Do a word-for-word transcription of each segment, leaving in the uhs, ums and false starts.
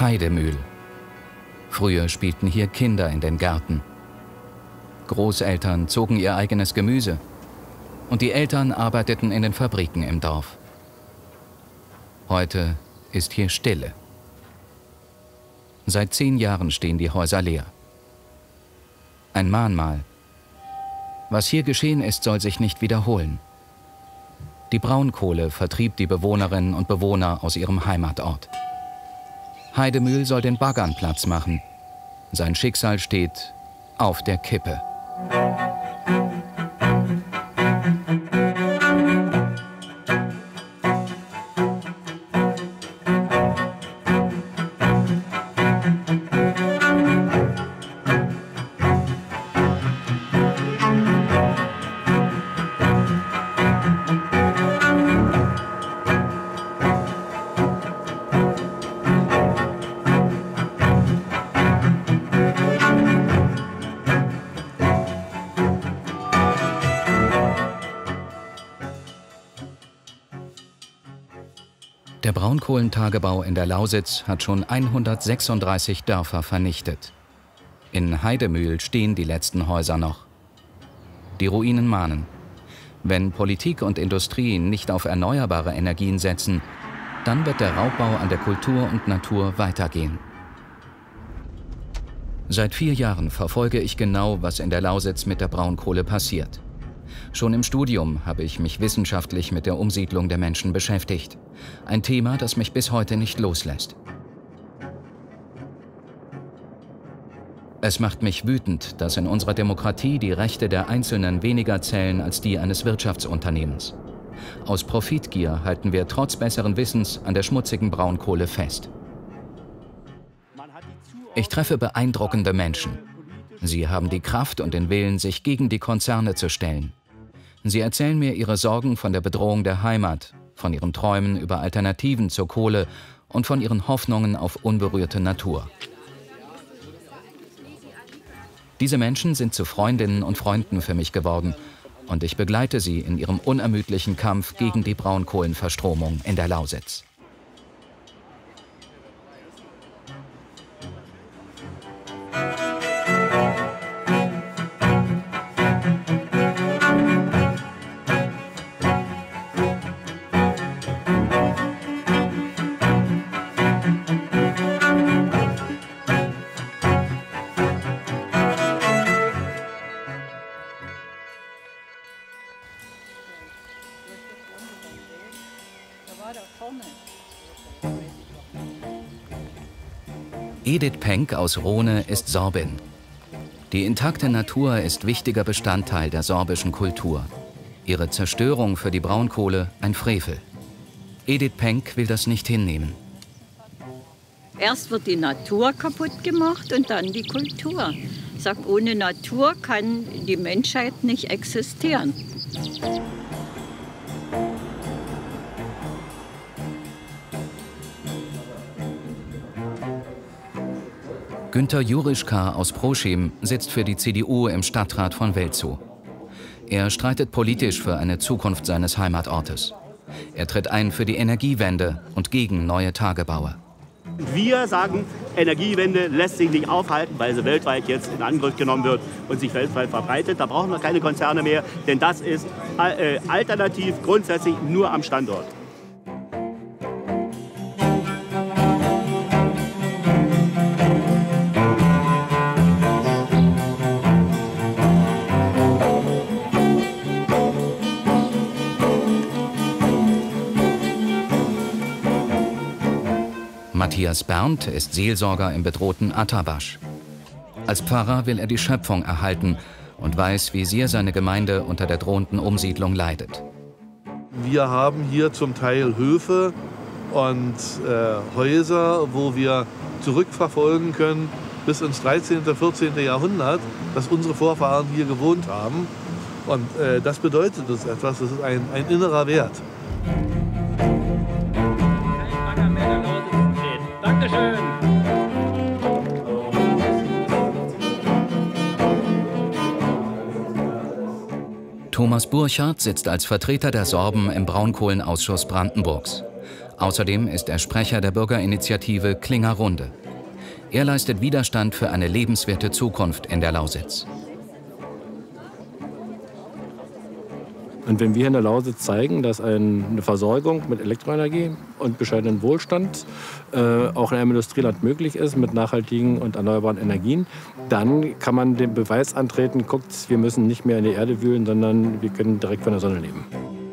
Heidemühl. Früher spielten hier Kinder in den Gärten. Großeltern zogen ihr eigenes Gemüse und die Eltern arbeiteten in den Fabriken im Dorf. Heute ist hier Stille. Seit zehn Jahren stehen die Häuser leer. Ein Mahnmal. Was hier geschehen ist, soll sich nicht wiederholen. Die Braunkohle vertrieb die Bewohnerinnen und Bewohner aus ihrem Heimatort. Heidemühl soll den Baggern Platz machen. Sein Schicksal steht auf der Kippe. Der Braunkohlentagebau in der Lausitz hat schon hundertsechsunddreißig Dörfer vernichtet. In Heidemühl stehen die letzten Häuser noch. Die Ruinen mahnen. Wenn Politik und Industrie nicht auf erneuerbare Energien setzen, dann wird der Raubbau an der Kultur und Natur weitergehen. Seit vier Jahren verfolge ich genau, was in der Lausitz mit der Braunkohle passiert. Schon im Studium habe ich mich wissenschaftlich mit der Umsiedlung der Menschen beschäftigt. Ein Thema, das mich bis heute nicht loslässt. Es macht mich wütend, dass in unserer Demokratie die Rechte der Einzelnen weniger zählen als die eines Wirtschaftsunternehmens. Aus Profitgier halten wir trotz besseren Wissens an der schmutzigen Braunkohle fest. Ich treffe beeindruckende Menschen. Sie haben die Kraft und den Willen, sich gegen die Konzerne zu stellen. Sie erzählen mir ihre Sorgen von der Bedrohung der Heimat, von ihren Träumen über Alternativen zur Kohle und von ihren Hoffnungen auf unberührte Natur. Diese Menschen sind zu Freundinnen und Freunden für mich geworden und ich begleite sie in ihrem unermüdlichen Kampf gegen die Braunkohlenverstromung in der Lausitz. Edith Penck aus Rohne ist Sorbin. Die intakte Natur ist wichtiger Bestandteil der sorbischen Kultur. Ihre Zerstörung für die Braunkohle ein Frevel. Edith Penck will das nicht hinnehmen. Erst wird die Natur kaputt gemacht und dann die Kultur. Ich sage, ohne Natur kann die Menschheit nicht existieren. Günter Jurischka aus Proschim sitzt für die C D U im Stadtrat von Welzow. Er streitet politisch für eine Zukunft seines Heimatortes. Er tritt ein für die Energiewende und gegen neue Tagebaue. Wir sagen, Energiewende lässt sich nicht aufhalten, weil sie weltweit jetzt in Angriff genommen wird und sich weltweit verbreitet. Da brauchen wir keine Konzerne mehr, denn das ist äh, alternativ grundsätzlich nur am Standort. Matthias Berndt ist Seelsorger im bedrohten Atterwasch. Als Pfarrer will er die Schöpfung erhalten und weiß, wie sehr seine Gemeinde unter der drohenden Umsiedlung leidet. Wir haben hier zum Teil Höfe und äh, Häuser, wo wir zurückverfolgen können bis ins dreizehnte, vierzehnte Jahrhundert, dass unsere Vorfahren hier gewohnt haben. Und äh, das bedeutet uns etwas, das ist ein, ein innerer Wert. Dankeschön. Thomas Burchardt sitzt als Vertreter der Sorben im Braunkohlenausschuss Brandenburgs. Außerdem ist er Sprecher der Bürgerinitiative Klingerrunde. Er leistet Widerstand für eine lebenswerte Zukunft in der Lausitz. Und wenn wir in der Lausitz zeigen, dass eine Versorgung mit Elektroenergie und bescheidenen Wohlstand äh, auch in einem Industrieland möglich ist, mit nachhaltigen und erneuerbaren Energien, dann kann man den Beweis antreten, guckt, wir müssen nicht mehr in die Erde wühlen, sondern wir können direkt von der Sonne leben.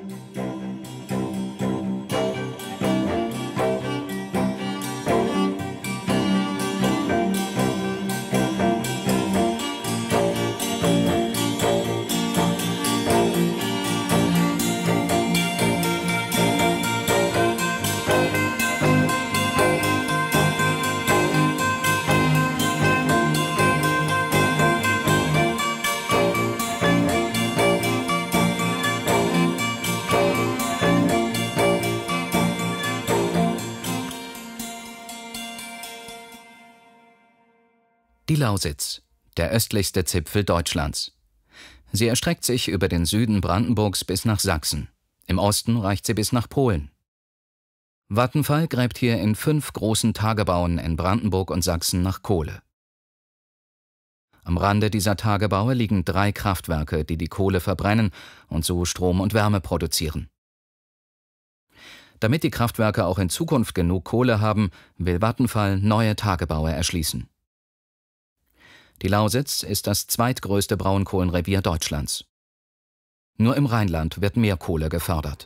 Die Lausitz, der östlichste Zipfel Deutschlands. Sie erstreckt sich über den Süden Brandenburgs bis nach Sachsen. Im Osten reicht sie bis nach Polen. Vattenfall gräbt hier in fünf großen Tagebauen in Brandenburg und Sachsen nach Kohle. Am Rande dieser Tagebaue liegen drei Kraftwerke, die die Kohle verbrennen und so Strom und Wärme produzieren. Damit die Kraftwerke auch in Zukunft genug Kohle haben, will Vattenfall neue Tagebaue erschließen. Die Lausitz ist das zweitgrößte Braunkohlenrevier Deutschlands. Nur im Rheinland wird mehr Kohle gefördert.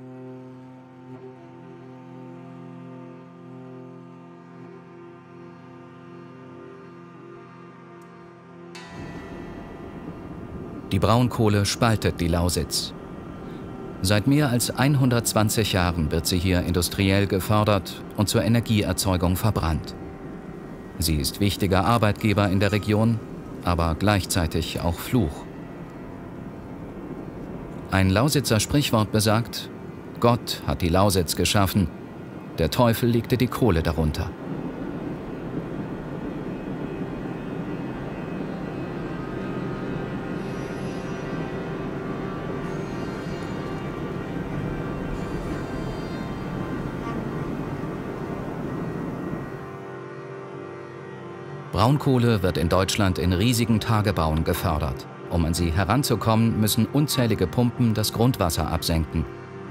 Die Braunkohle spaltet die Lausitz. Seit mehr als hundertzwanzig Jahren wird sie hier industriell gefördert und zur Energieerzeugung verbrannt. Sie ist wichtiger Arbeitgeber in der Region, aber gleichzeitig auch Fluch. Ein Lausitzer Sprichwort besagt: Gott hat die Lausitz geschaffen, der Teufel legte die Kohle darunter. Braunkohle wird in Deutschland in riesigen Tagebauen gefördert. Um an sie heranzukommen, müssen unzählige Pumpen das Grundwasser absenken.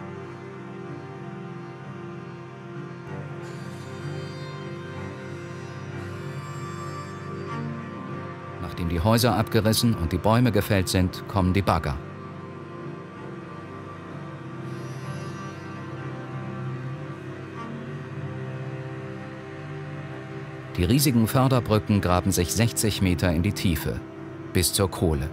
Nachdem die Häuser abgerissen und die Bäume gefällt sind, kommen die Bagger. Die riesigen Förderbrücken graben sich sechzig Meter in die Tiefe, bis zur Kohle.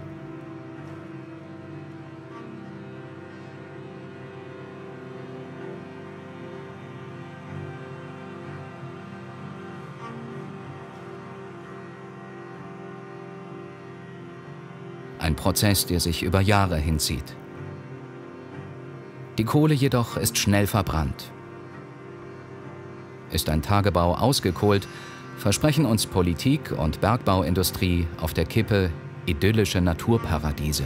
Ein Prozess, der sich über Jahre hinzieht. Die Kohle jedoch ist schnell verbrannt. Ist ein Tagebau ausgekohlt, versprechen uns Politik und Bergbauindustrie auf der Kippe idyllische Naturparadiese.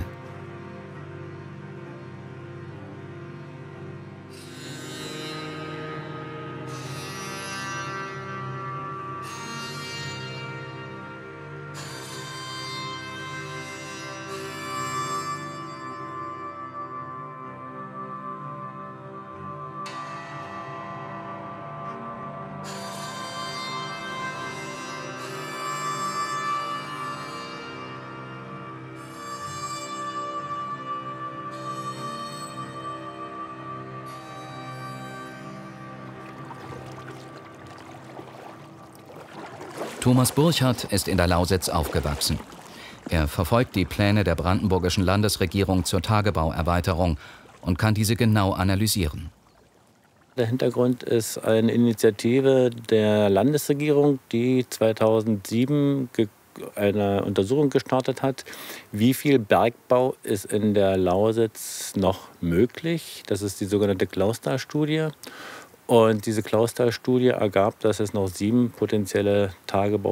Thomas Burchardt ist in der Lausitz aufgewachsen. Er verfolgt die Pläne der brandenburgischen Landesregierung zur Tagebauerweiterung und kann diese genau analysieren. Der Hintergrund ist eine Initiative der Landesregierung, die zweitausendsieben eine Untersuchung gestartet hat, wie viel Bergbau ist in der Lausitz noch möglich. Das ist die sogenannte Clausthal-Studie. Und diese Clausthal-Studie ergab, dass es noch sieben potenzielle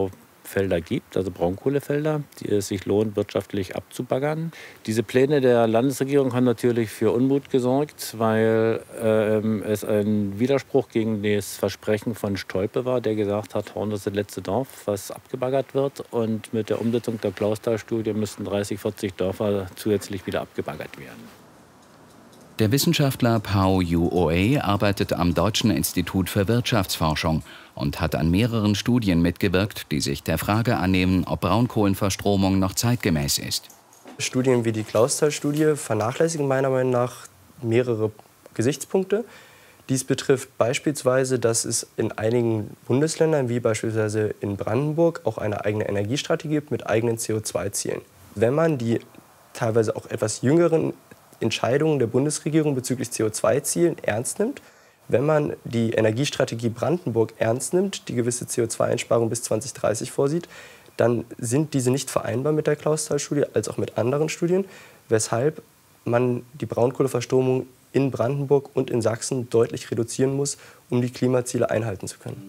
Felder gibt, also Braunkohlefelder, die es sich lohnt, wirtschaftlich abzubaggern. Diese Pläne der Landesregierung haben natürlich für Unmut gesorgt, weil ähm, es ein Widerspruch gegen das Versprechen von Stolpe war, der gesagt hat, Horn ist das letzte Dorf, was abgebaggert wird. Und mit der Umsetzung der Klausthal-Studie müssten dreißig, vierzig Dörfer zusätzlich wieder abgebaggert werden. Der Wissenschaftler Pao Yu-oe arbeitet am Deutschen Institut für Wirtschaftsforschung und hat an mehreren Studien mitgewirkt, die sich der Frage annehmen, ob Braunkohlenverstromung noch zeitgemäß ist. Studien wie die Klausthal-Studie vernachlässigen meiner Meinung nach mehrere Gesichtspunkte. Dies betrifft beispielsweise, dass es in einigen Bundesländern, wie beispielsweise in Brandenburg, auch eine eigene Energiestrategie gibt mit eigenen C O zwei Zielen. Wenn man die teilweise auch etwas jüngeren Entscheidungen der Bundesregierung bezüglich C O zwei Zielen ernst nimmt, wenn man die Energiestrategie Brandenburg ernst nimmt, die gewisse C O zwei Einsparung bis zwanzig dreißig vorsieht, dann sind diese nicht vereinbar mit der Klausthal-Studie als auch mit anderen Studien, weshalb man die Braunkohleverstromung in Brandenburg und in Sachsen deutlich reduzieren muss, um die Klimaziele einhalten zu können.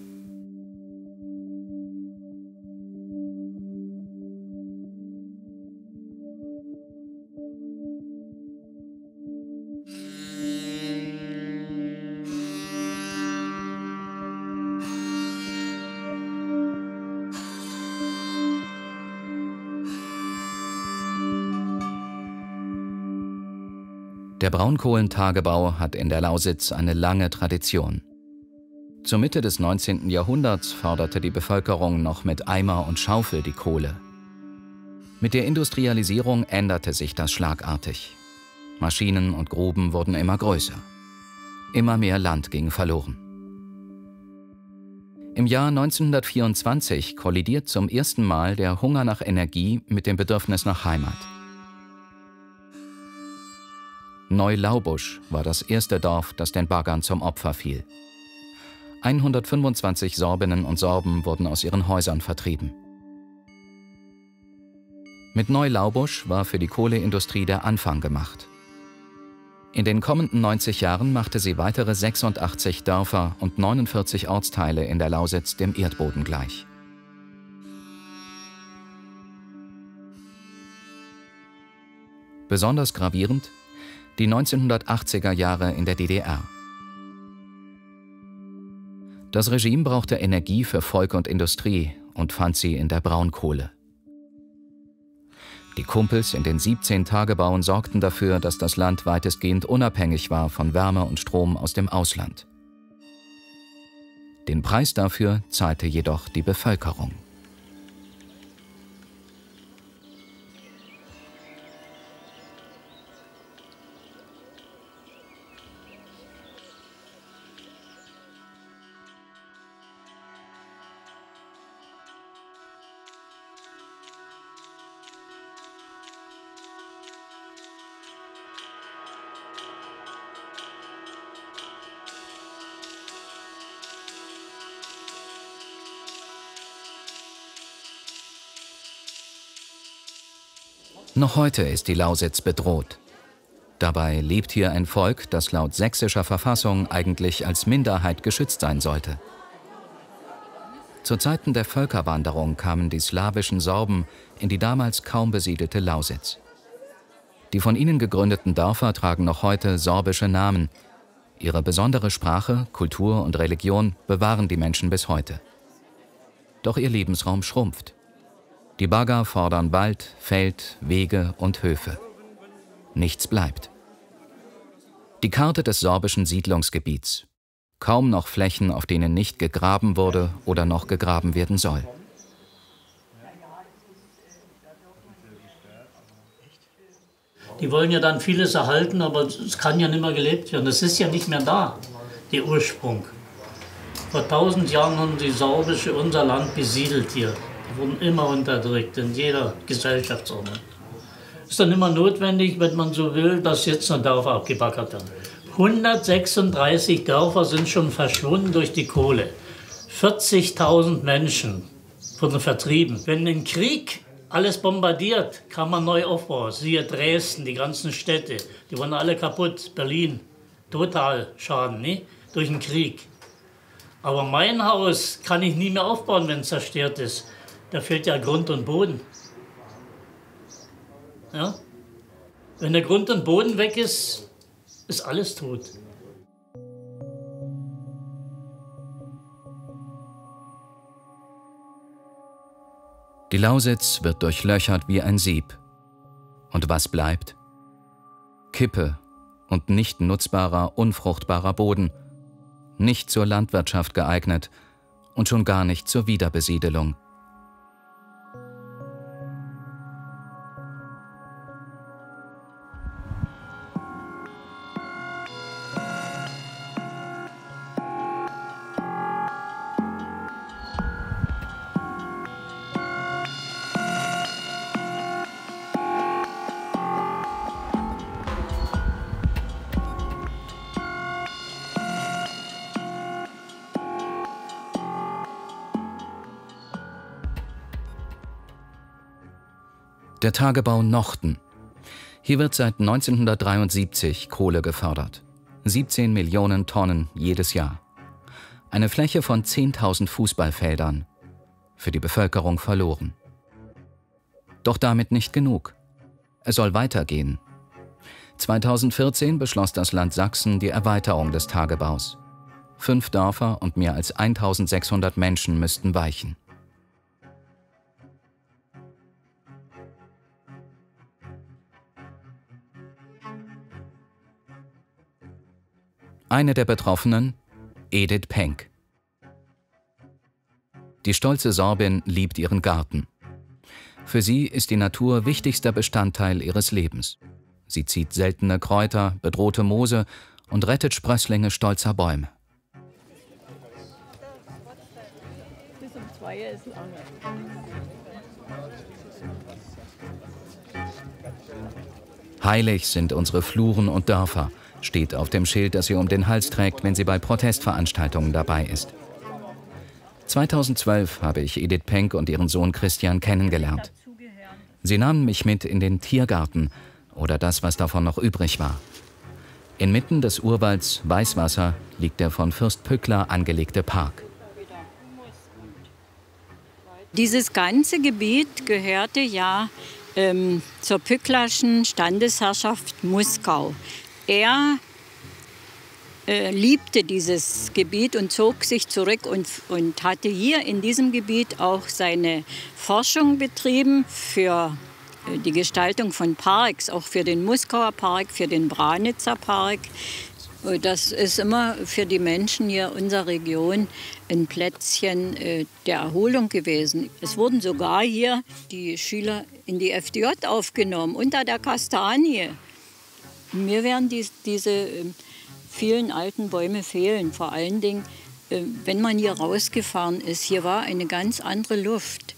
Der Braunkohlentagebau hat in der Lausitz eine lange Tradition. Zur Mitte des neunzehnten Jahrhunderts förderte die Bevölkerung noch mit Eimer und Schaufel die Kohle. Mit der Industrialisierung änderte sich das schlagartig. Maschinen und Gruben wurden immer größer. Immer mehr Land ging verloren. Im Jahr neunzehnhundertvierundzwanzig kollidiert zum ersten Mal der Hunger nach Energie mit dem Bedürfnis nach Heimat. Neulaubusch war das erste Dorf, das den Baggern zum Opfer fiel. hundertfünfundzwanzig Sorbinnen und Sorben wurden aus ihren Häusern vertrieben. Mit Neulaubusch war für die Kohleindustrie der Anfang gemacht. In den kommenden neunzig Jahren machte sie weitere sechsundachtzig Dörfer und neunundvierzig Ortsteile in der Lausitz dem Erdboden gleich. Besonders gravierend die neunzehnhundertachtziger Jahre in der D D R. Das Regime brauchte Energie für Volk und Industrie und fand sie in der Braunkohle. Die Kumpels in den siebzehn Tagebauen sorgten dafür, dass das Land weitestgehend unabhängig war von Wärme und Strom aus dem Ausland. Den Preis dafür zahlte jedoch die Bevölkerung. Noch heute ist die Lausitz bedroht. Dabei lebt hier ein Volk, das laut sächsischer Verfassung eigentlich als Minderheit geschützt sein sollte. Zu Zeiten der Völkerwanderung kamen die slawischen Sorben in die damals kaum besiedelte Lausitz. Die von ihnen gegründeten Dörfer tragen noch heute sorbische Namen. Ihre besondere Sprache, Kultur und Religion bewahren die Menschen bis heute. Doch ihr Lebensraum schrumpft. Die Bagger fordern Wald, Feld, Wege und Höfe. Nichts bleibt. Die Karte des sorbischen Siedlungsgebiets. Kaum noch Flächen, auf denen nicht gegraben wurde oder noch gegraben werden soll. Die wollen ja dann vieles erhalten, aber es kann ja nicht mehr gelebt werden. Es ist ja nicht mehr da, der Ursprung. Vor tausend Jahren haben die Sorbische unser Land besiedelt hier. Die wurden immer unterdrückt, in jeder Gesellschaftsordnung. Ist dann immer notwendig, wenn man so will, dass jetzt noch Dörfer abgebaggert werden. hundertsechsunddreißig Dörfer sind schon verschwunden durch die Kohle. vierzigtausend Menschen wurden vertrieben. Wenn ein Krieg alles bombardiert, kann man neu aufbauen. Siehe Dresden, die ganzen Städte, die wurden alle kaputt. Berlin, total Schaden, ne? Durch den Krieg. Aber mein Haus kann ich nie mehr aufbauen, wenn es zerstört ist. Da fehlt ja Grund und Boden. Ja? Wenn der Grund und Boden weg ist, ist alles tot. Die Lausitz wird durchlöchert wie ein Sieb. Und was bleibt? Kippe und nicht nutzbarer, unfruchtbarer Boden, nicht zur Landwirtschaft geeignet und schon gar nicht zur Wiederbesiedelung. Der Tagebau Nochten. Hier wird seit neunzehnhundertdreiundsiebzig Kohle gefördert. siebzehn Millionen Tonnen jedes Jahr. Eine Fläche von zehntausend Fußballfeldern. Für die Bevölkerung verloren. Doch damit nicht genug. Es soll weitergehen. zweitausendvierzehn beschloss das Land Sachsen die Erweiterung des Tagebaus. Fünf Dörfer und mehr als eintausendsechshundert Menschen müssten weichen. Eine der Betroffenen, Edith Penck. Die stolze Sorbin liebt ihren Garten. Für sie ist die Natur wichtigster Bestandteil ihres Lebens. Sie zieht seltene Kräuter, bedrohte Moose und rettet Sprösslinge stolzer Bäume. Heilig sind unsere Fluren und Dörfer, steht auf dem Schild, das sie um den Hals trägt, wenn sie bei Protestveranstaltungen dabei ist. zweitausendzwölf habe ich Edith Penck und ihren Sohn Christian kennengelernt. Sie nahmen mich mit in den Tiergarten oder das, was davon noch übrig war. Inmitten des Urwalds Weißwasser liegt der von Fürst Pückler angelegte Park. Dieses ganze Gebiet gehörte ja ähm, zur Pücklerschen Standesherrschaft Muskau. Er äh, liebte dieses Gebiet und zog sich zurück und, und hatte hier in diesem Gebiet auch seine Forschung betrieben für äh, die Gestaltung von Parks, auch für den Muskauer Park, für den Branitzer Park. Das ist immer für die Menschen hier unserer Region ein Plätzchen äh, der Erholung gewesen. Es wurden sogar hier die Schüler in die F D J aufgenommen, unter der Kastanie. Mir werden die, diese äh, vielen alten Bäume fehlen. Vor allen Dingen, äh, wenn man hier rausgefahren ist. Hier war eine ganz andere Luft.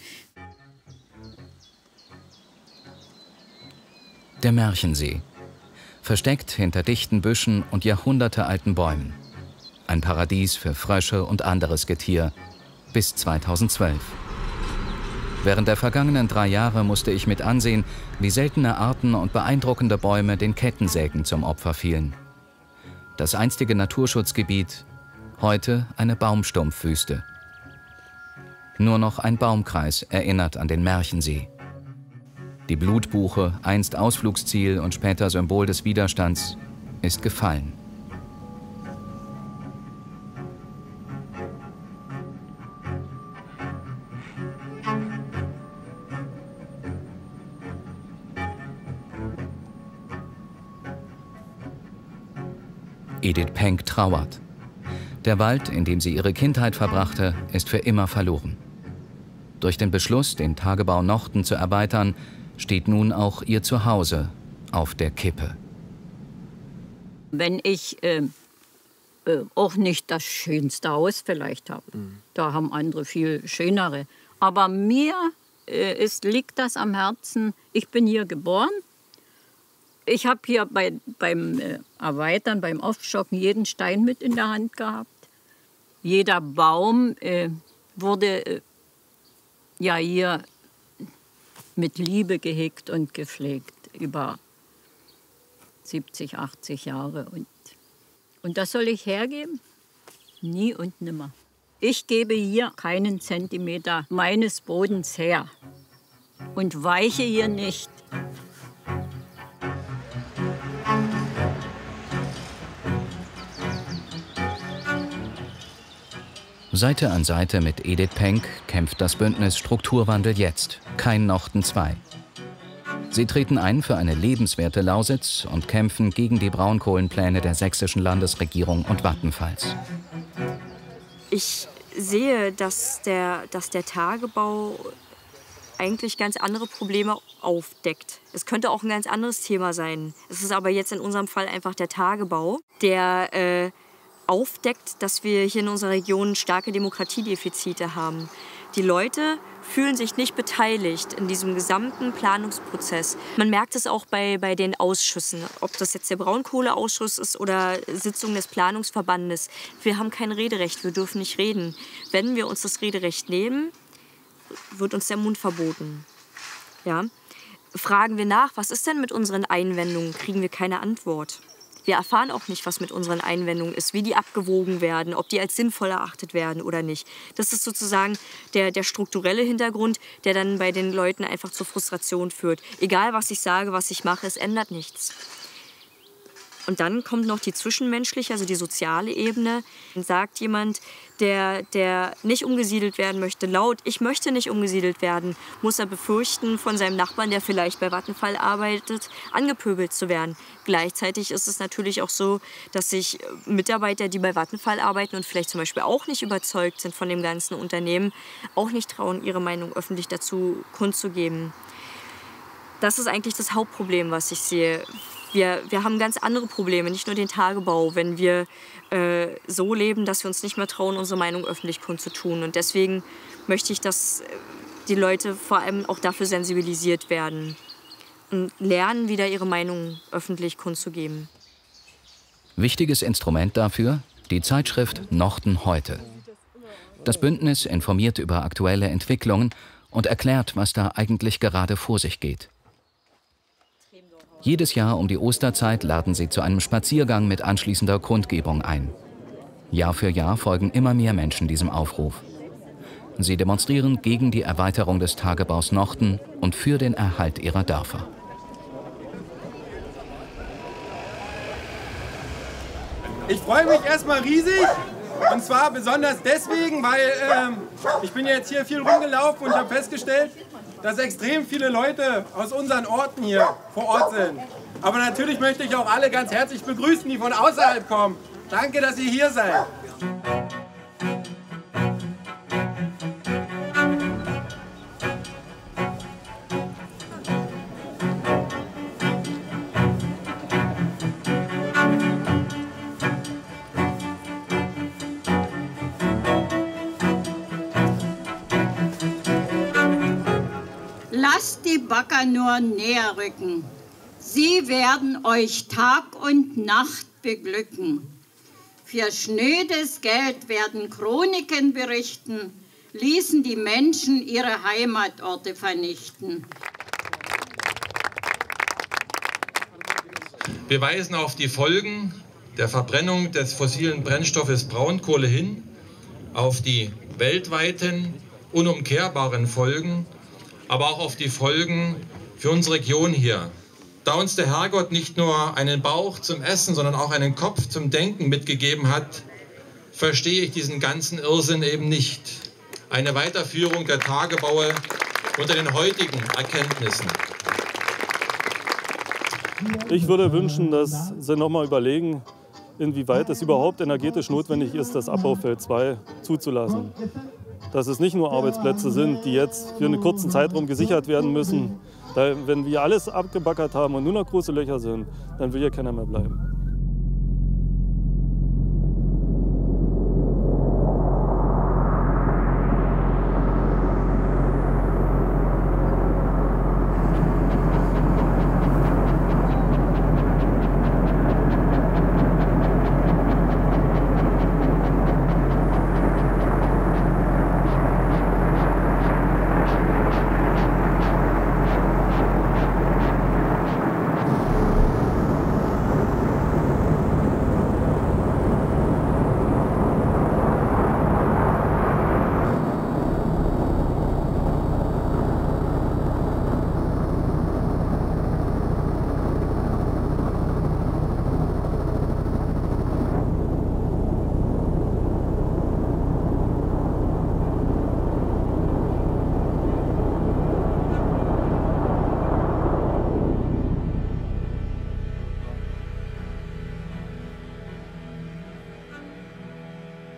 Der Märchensee. Versteckt hinter dichten Büschen und jahrhundertealten Bäumen. Ein Paradies für Frösche und anderes Getier. Bis zweitausendzwölf. Während der vergangenen drei Jahre musste ich mit ansehen, wie seltene Arten und beeindruckende Bäume den Kettensägen zum Opfer fielen. Das einstige Naturschutzgebiet, heute eine Baumstumpfwüste. Nur noch ein Baumkreis erinnert an den Märchensee. Die Blutbuche, einst Ausflugsziel und später Symbol des Widerstands, ist gefallen. Edith Penck trauert. Der Wald, in dem sie ihre Kindheit verbrachte, ist für immer verloren. Durch den Beschluss, den Tagebau Nochten zu erweitern, steht nun auch ihr Zuhause auf der Kippe. Wenn ich äh, äh, auch nicht das schönste Haus vielleicht habe, mhm. da haben andere viel schönere. Aber mir äh, ist, liegt das am Herzen. Ich bin hier geboren. Ich habe hier bei, beim äh, Erweitern, beim Aufstocken jeden Stein mit in der Hand gehabt. Jeder Baum äh, wurde äh, ja hier mit Liebe gehegt und gepflegt über siebzig, achtzig Jahre. Und, und das soll ich hergeben? Nie und nimmer. Ich gebe hier keinen Zentimeter meines Bodens her und weiche hier nicht. Seite an Seite mit Edith Penck kämpft das Bündnis Strukturwandel jetzt, kein Nochten zwei. Sie treten ein für eine lebenswerte Lausitz und kämpfen gegen die Braunkohlenpläne der sächsischen Landesregierung und Vattenfalls. Ich sehe, dass der, dass der Tagebau eigentlich ganz andere Probleme aufdeckt. Es könnte auch ein ganz anderes Thema sein. Es ist aber jetzt in unserem Fall einfach der Tagebau, der äh, aufdeckt, dass wir hier in unserer Region starke Demokratiedefizite haben. Die Leute fühlen sich nicht beteiligt in diesem gesamten Planungsprozess. Man merkt es auch bei, bei den Ausschüssen, ob das jetzt der Braunkohleausschuss ist oder Sitzung des Planungsverbandes. Wir haben kein Rederecht, wir dürfen nicht reden. Wenn wir uns das Rederecht nehmen, wird uns der Mund verboten. Ja? Fragen wir nach, was ist denn mit unseren Einwendungen, kriegen wir keine Antwort. Wir erfahren auch nicht, was mit unseren Einwendungen ist, wie die abgewogen werden, ob die als sinnvoll erachtet werden oder nicht. Das ist sozusagen der, der strukturelle Hintergrund, der dann bei den Leuten einfach zur Frustration führt. Egal, was ich sage, was ich mache, es ändert nichts. Und dann kommt noch die zwischenmenschliche, also die soziale Ebene. Dann sagt jemand, der, der nicht umgesiedelt werden möchte, laut, ich möchte nicht umgesiedelt werden, muss er befürchten, von seinem Nachbarn, der vielleicht bei Vattenfall arbeitet, angepöbelt zu werden. Gleichzeitig ist es natürlich auch so, dass sich Mitarbeiter, die bei Vattenfall arbeiten und vielleicht zum Beispiel auch nicht überzeugt sind von dem ganzen Unternehmen, auch nicht trauen, ihre Meinung öffentlich dazu kundzugeben. Das ist eigentlich das Hauptproblem, was ich sehe. Wir, wir haben ganz andere Probleme, nicht nur den Tagebau, wenn wir äh, so leben, dass wir uns nicht mehr trauen, unsere Meinung öffentlich kundzutun. Und deswegen möchte ich, dass die Leute vor allem auch dafür sensibilisiert werden und lernen, wieder ihre Meinung öffentlich kundzugeben. Wichtiges Instrument dafür, die Zeitschrift Nochten heute. Das Bündnis informiert über aktuelle Entwicklungen und erklärt, was da eigentlich gerade vor sich geht. Jedes Jahr um die Osterzeit laden sie zu einem Spaziergang mit anschließender Kundgebung ein. Jahr für Jahr folgen immer mehr Menschen diesem Aufruf. Sie demonstrieren gegen die Erweiterung des Tagebaus Nochten und für den Erhalt ihrer Dörfer. Ich freue mich erstmal riesig, und zwar besonders deswegen, weil ähm, ich bin jetzt hier viel rumgelaufen und habe festgestellt, dass extrem viele Leute aus unseren Orten hier vor Ort sind. Aber natürlich möchte ich auch alle ganz herzlich begrüßen, die von außerhalb kommen. Danke, dass ihr hier seid. Lasst die Bagger nur näher rücken. Sie werden euch Tag und Nacht beglücken. Für schnödes Geld werden Chroniken berichten, ließen die Menschen ihre Heimatorte vernichten. Wir weisen auf die Folgen der Verbrennung des fossilen Brennstoffes Braunkohle hin, auf die weltweiten, unumkehrbaren Folgen, aber auch auf die Folgen für unsere Region hier. Da uns der Herrgott nicht nur einen Bauch zum Essen, sondern auch einen Kopf zum Denken mitgegeben hat, verstehe ich diesen ganzen Irrsinn eben nicht. Eine Weiterführung der Tagebaue unter den heutigen Erkenntnissen. Ich würde wünschen, dass Sie noch mal überlegen, inwieweit es überhaupt energetisch notwendig ist, das Abbaufeld zwei zuzulassen. Dass es nicht nur Arbeitsplätze sind, die jetzt für einen kurzen Zeitraum gesichert werden müssen. Da, wenn wir alles abgebaggert haben und nur noch große Löcher sind, dann will hier keiner mehr bleiben.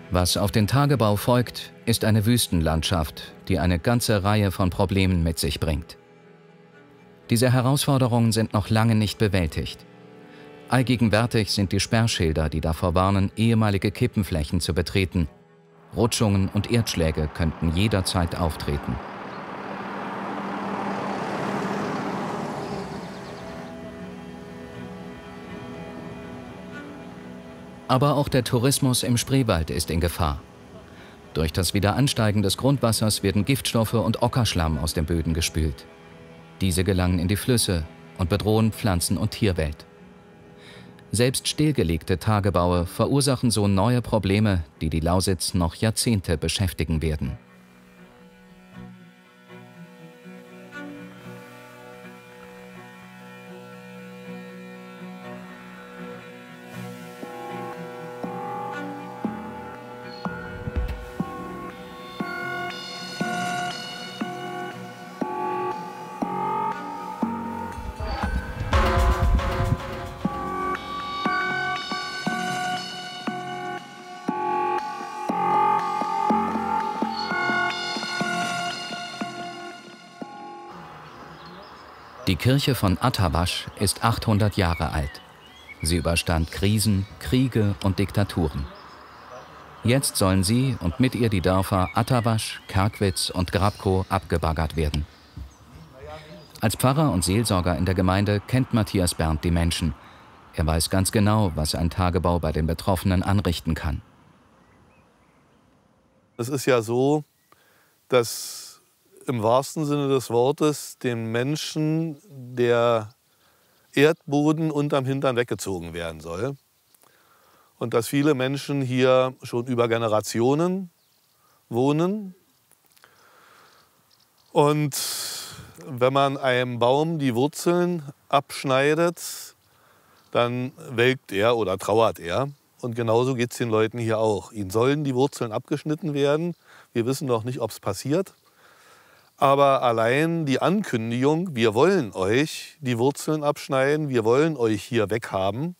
Was auf den Tagebau folgt, ist eine Wüstenlandschaft, die eine ganze Reihe von Problemen mit sich bringt. Diese Herausforderungen sind noch lange nicht bewältigt. Allgegenwärtig sind die Sperrschilder, die davor warnen, ehemalige Kippenflächen zu betreten. Rutschungen und Erdschläge könnten jederzeit auftreten. Aber auch der Tourismus im Spreewald ist in Gefahr. Durch das Wiederansteigen des Grundwassers werden Giftstoffe und Ockerschlamm aus den Böden gespült. Diese gelangen in die Flüsse und bedrohen Pflanzen- und Tierwelt. Selbst stillgelegte Tagebaue verursachen so neue Probleme, die die Lausitz noch Jahrzehnte beschäftigen werden. Die Kirche von Attabasch ist achthundert Jahre alt. Sie überstand Krisen, Kriege und Diktaturen. Jetzt sollen sie und mit ihr die Dörfer Attabasch, Kerkwitz und Grabko abgebaggert werden. Als Pfarrer und Seelsorger in der Gemeinde kennt Matthias Berndt die Menschen. Er weiß ganz genau, was ein Tagebau bei den Betroffenen anrichten kann. Es ist ja so, dass im wahrsten Sinne des Wortes den Menschen der Erdboden unterm Hintern weggezogen werden soll. Und dass viele Menschen hier schon über Generationen wohnen. Und wenn man einem Baum die Wurzeln abschneidet, dann welkt er oder trauert er. Und genauso geht es den Leuten hier auch. Ihnen sollen die Wurzeln abgeschnitten werden. Wir wissen noch nicht, ob es passiert. Aber allein die Ankündigung, wir wollen euch die Wurzeln abschneiden, wir wollen euch hier weghaben,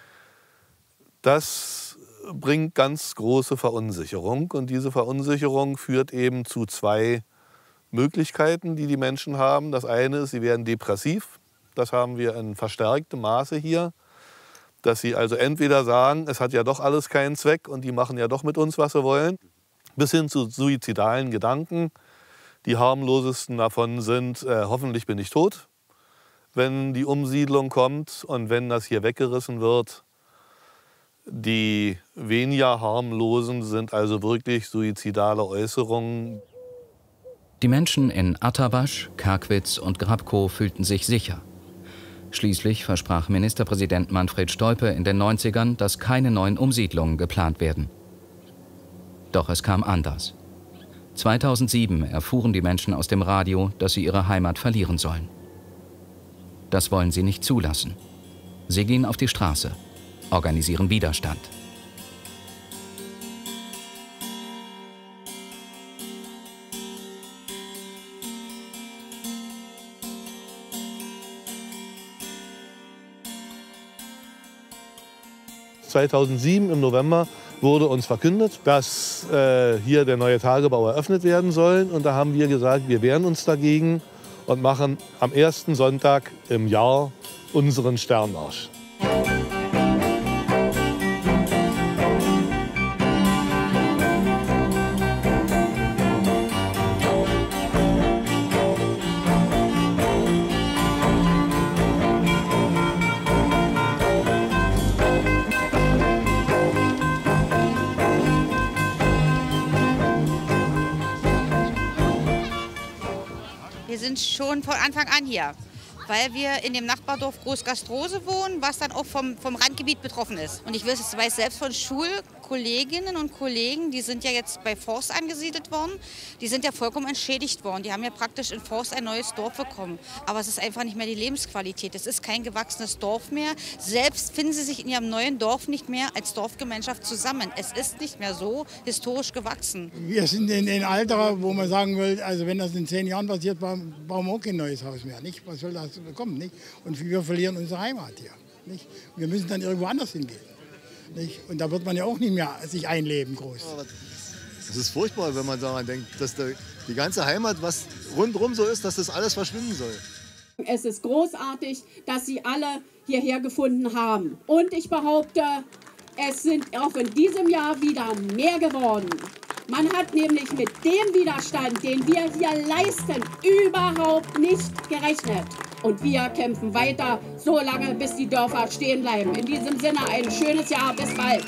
das bringt ganz große Verunsicherung. Und diese Verunsicherung führt eben zu zwei Möglichkeiten, die die Menschen haben. Das eine ist, sie werden depressiv. Das haben wir in verstärktem Maße hier. Dass sie also entweder sagen, es hat ja doch alles keinen Zweck und die machen ja doch mit uns, was sie wollen, bis hin zu suizidalen Gedanken. Die harmlosesten davon sind, äh, hoffentlich bin ich tot, wenn die Umsiedlung kommt und wenn das hier weggerissen wird. Die weniger harmlosen sind also wirklich suizidale Äußerungen. Die Menschen in Attabasch, Kerkwitz und Grabko fühlten sich sicher. Schließlich versprach Ministerpräsident Manfred Stolpe in den neunzigern, dass keine neuen Umsiedlungen geplant werden. Doch es kam anders. zweitausendsieben erfuhren die Menschen aus dem Radio, dass sie ihre Heimat verlieren sollen. Das wollen sie nicht zulassen. Sie gehen auf die Straße, organisieren Widerstand. zweitausendsieben im November wurde uns verkündet, dass äh, hier der neue Tagebau eröffnet werden soll. Und da haben wir gesagt, wir wehren uns dagegen und machen am ersten Sonntag im Jahr unseren Sternmarsch. Wir sind schon von Anfang an hier, weil wir in dem Nachbardorf Großgastrose wohnen, was dann auch vom, vom Randgebiet betroffen ist. Und ich weiß, weiß selbst von Schulkolleginnen und Kollegen, die sind ja jetzt bei Forst angesiedelt worden, die sind ja vollkommen entschädigt worden. Die haben ja praktisch in Forst ein neues Dorf bekommen. Aber es ist einfach nicht mehr die Lebensqualität. Es ist kein gewachsenes Dorf mehr. Selbst finden sie sich in ihrem neuen Dorf nicht mehr als Dorfgemeinschaft zusammen. Es ist nicht mehr so historisch gewachsen. Wir sind in dem Alter, wo man sagen will, also wenn das in zehn Jahren passiert, bauen wir auch kein neues Haus mehr. Nicht? Was soll das kommen? Nicht? Und wir verlieren unsere Heimat hier. Nicht? Wir müssen dann irgendwo anders hingehen. Nicht? Und da wird man ja auch nicht mehr sich einleben groß. Es ist furchtbar, wenn man daran denkt, dass der, die ganze Heimat, was rundherum so ist, dass das alles verschwinden soll. Es ist großartig, dass Sie alle hierher gefunden haben. Und ich behaupte, es sind auch in diesem Jahr wieder mehr geworden. Man hat nämlich mit dem Widerstand, den wir hier leisten, überhaupt nicht gerechnet. Und wir kämpfen weiter, so lange, bis die Dörfer stehen bleiben. In diesem Sinne ein schönes Jahr, bis bald.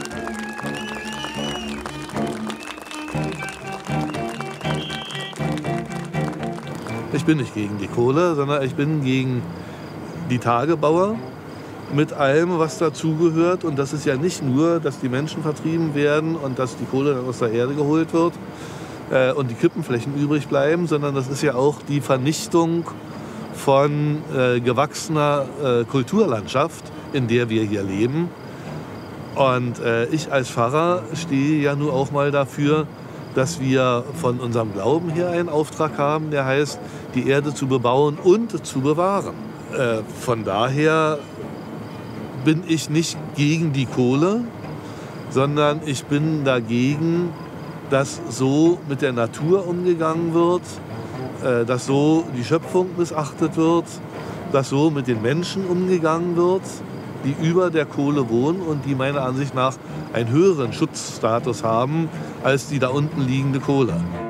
Ich bin nicht gegen die Kohle, sondern ich bin gegen die Tagebauer mit allem, was dazugehört. Und das ist ja nicht nur, dass die Menschen vertrieben werden und dass die Kohle dann aus der Erde geholt wird äh, und die Kippenflächen übrig bleiben, sondern das ist ja auch die Vernichtung von äh, gewachsener äh, Kulturlandschaft, in der wir hier leben. Und äh, ich als Pfarrer stehe ja nur auch mal dafür, dass wir von unserem Glauben her einen Auftrag haben, der heißt, die Erde zu bebauen und zu bewahren. Äh, von daher bin ich nicht gegen die Kohle, sondern ich bin dagegen, dass so mit der Natur umgegangen wird, äh, dass so die Schöpfung missachtet wird, dass so mit den Menschen umgegangen wird, die über der Kohle wohnen und die meiner Ansicht nach einen höheren Schutzstatus haben als die da unten liegende Kohle.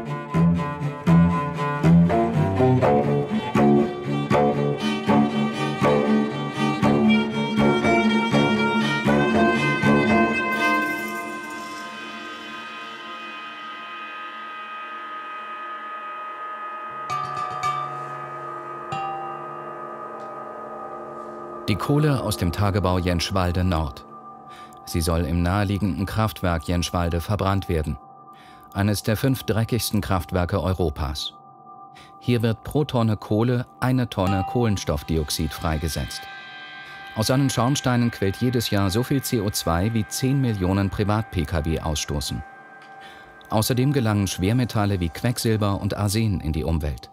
Die Kohle aus dem Tagebau Jenschwalde Nord. Sie soll im naheliegenden Kraftwerk Jenschwalde verbrannt werden. Eines der fünf dreckigsten Kraftwerke Europas. Hier wird pro Tonne Kohle eine Tonne Kohlenstoffdioxid freigesetzt. Aus seinen Schornsteinen quillt jedes Jahr so viel C O zwei wie zehn Millionen Privat-Pkw ausstoßen. Außerdem gelangen Schwermetalle wie Quecksilber und Arsen in die Umwelt.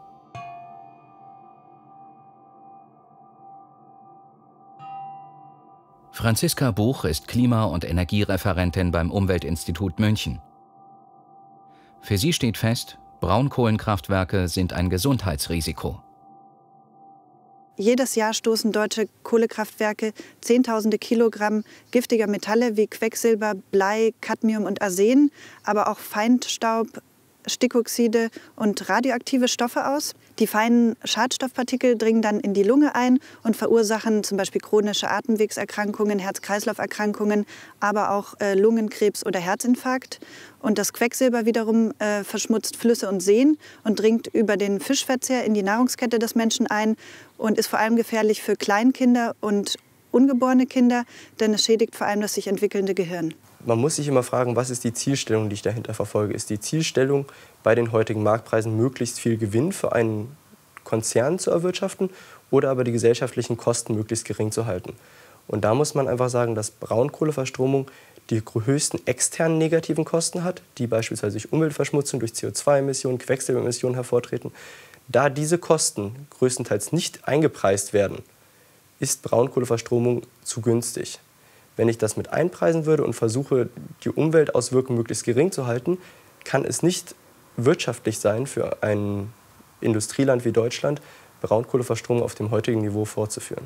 Franziska Buch ist Klima- und Energiereferentin beim Umweltinstitut München. Für sie steht fest, Braunkohlenkraftwerke sind ein Gesundheitsrisiko. Jedes Jahr stoßen deutsche Kohlekraftwerke Zehntausende Kilogramm giftiger Metalle wie Quecksilber, Blei, Cadmium und Arsen, aber auch Feinstaub, Stickoxide und radioaktive Stoffe aus. Die feinen Schadstoffpartikel dringen dann in die Lunge ein und verursachen zum Beispiel chronische Atemwegserkrankungen, Herz-Kreislauf-Erkrankungen, aber auch äh, Lungenkrebs oder Herzinfarkt. Und das Quecksilber wiederum äh, verschmutzt Flüsse und Seen und dringt über den Fischverzehr in die Nahrungskette des Menschen ein und ist vor allem gefährlich für Kleinkinder und ungeborene Kinder, denn es schädigt vor allem das sich entwickelnde Gehirn. Man muss sich immer fragen, was ist die Zielstellung, die ich dahinter verfolge? Ist die Zielstellung, bei den heutigen Marktpreisen möglichst viel Gewinn für einen Konzern zu erwirtschaften oder aber die gesellschaftlichen Kosten möglichst gering zu halten? Und da muss man einfach sagen, dass Braunkohleverstromung die höchsten externen negativen Kosten hat, die beispielsweise durch Umweltverschmutzung, durch C O zwei Emissionen, Quecksilberemissionen hervortreten. Da diese Kosten größtenteils nicht eingepreist werden, ist Braunkohleverstromung zu günstig. Wenn ich das mit einpreisen würde und versuche, die Umweltauswirkungen möglichst gering zu halten, kann es nicht wirtschaftlich sein, für ein Industrieland wie Deutschland Braunkohleverstromung auf dem heutigen Niveau fortzuführen.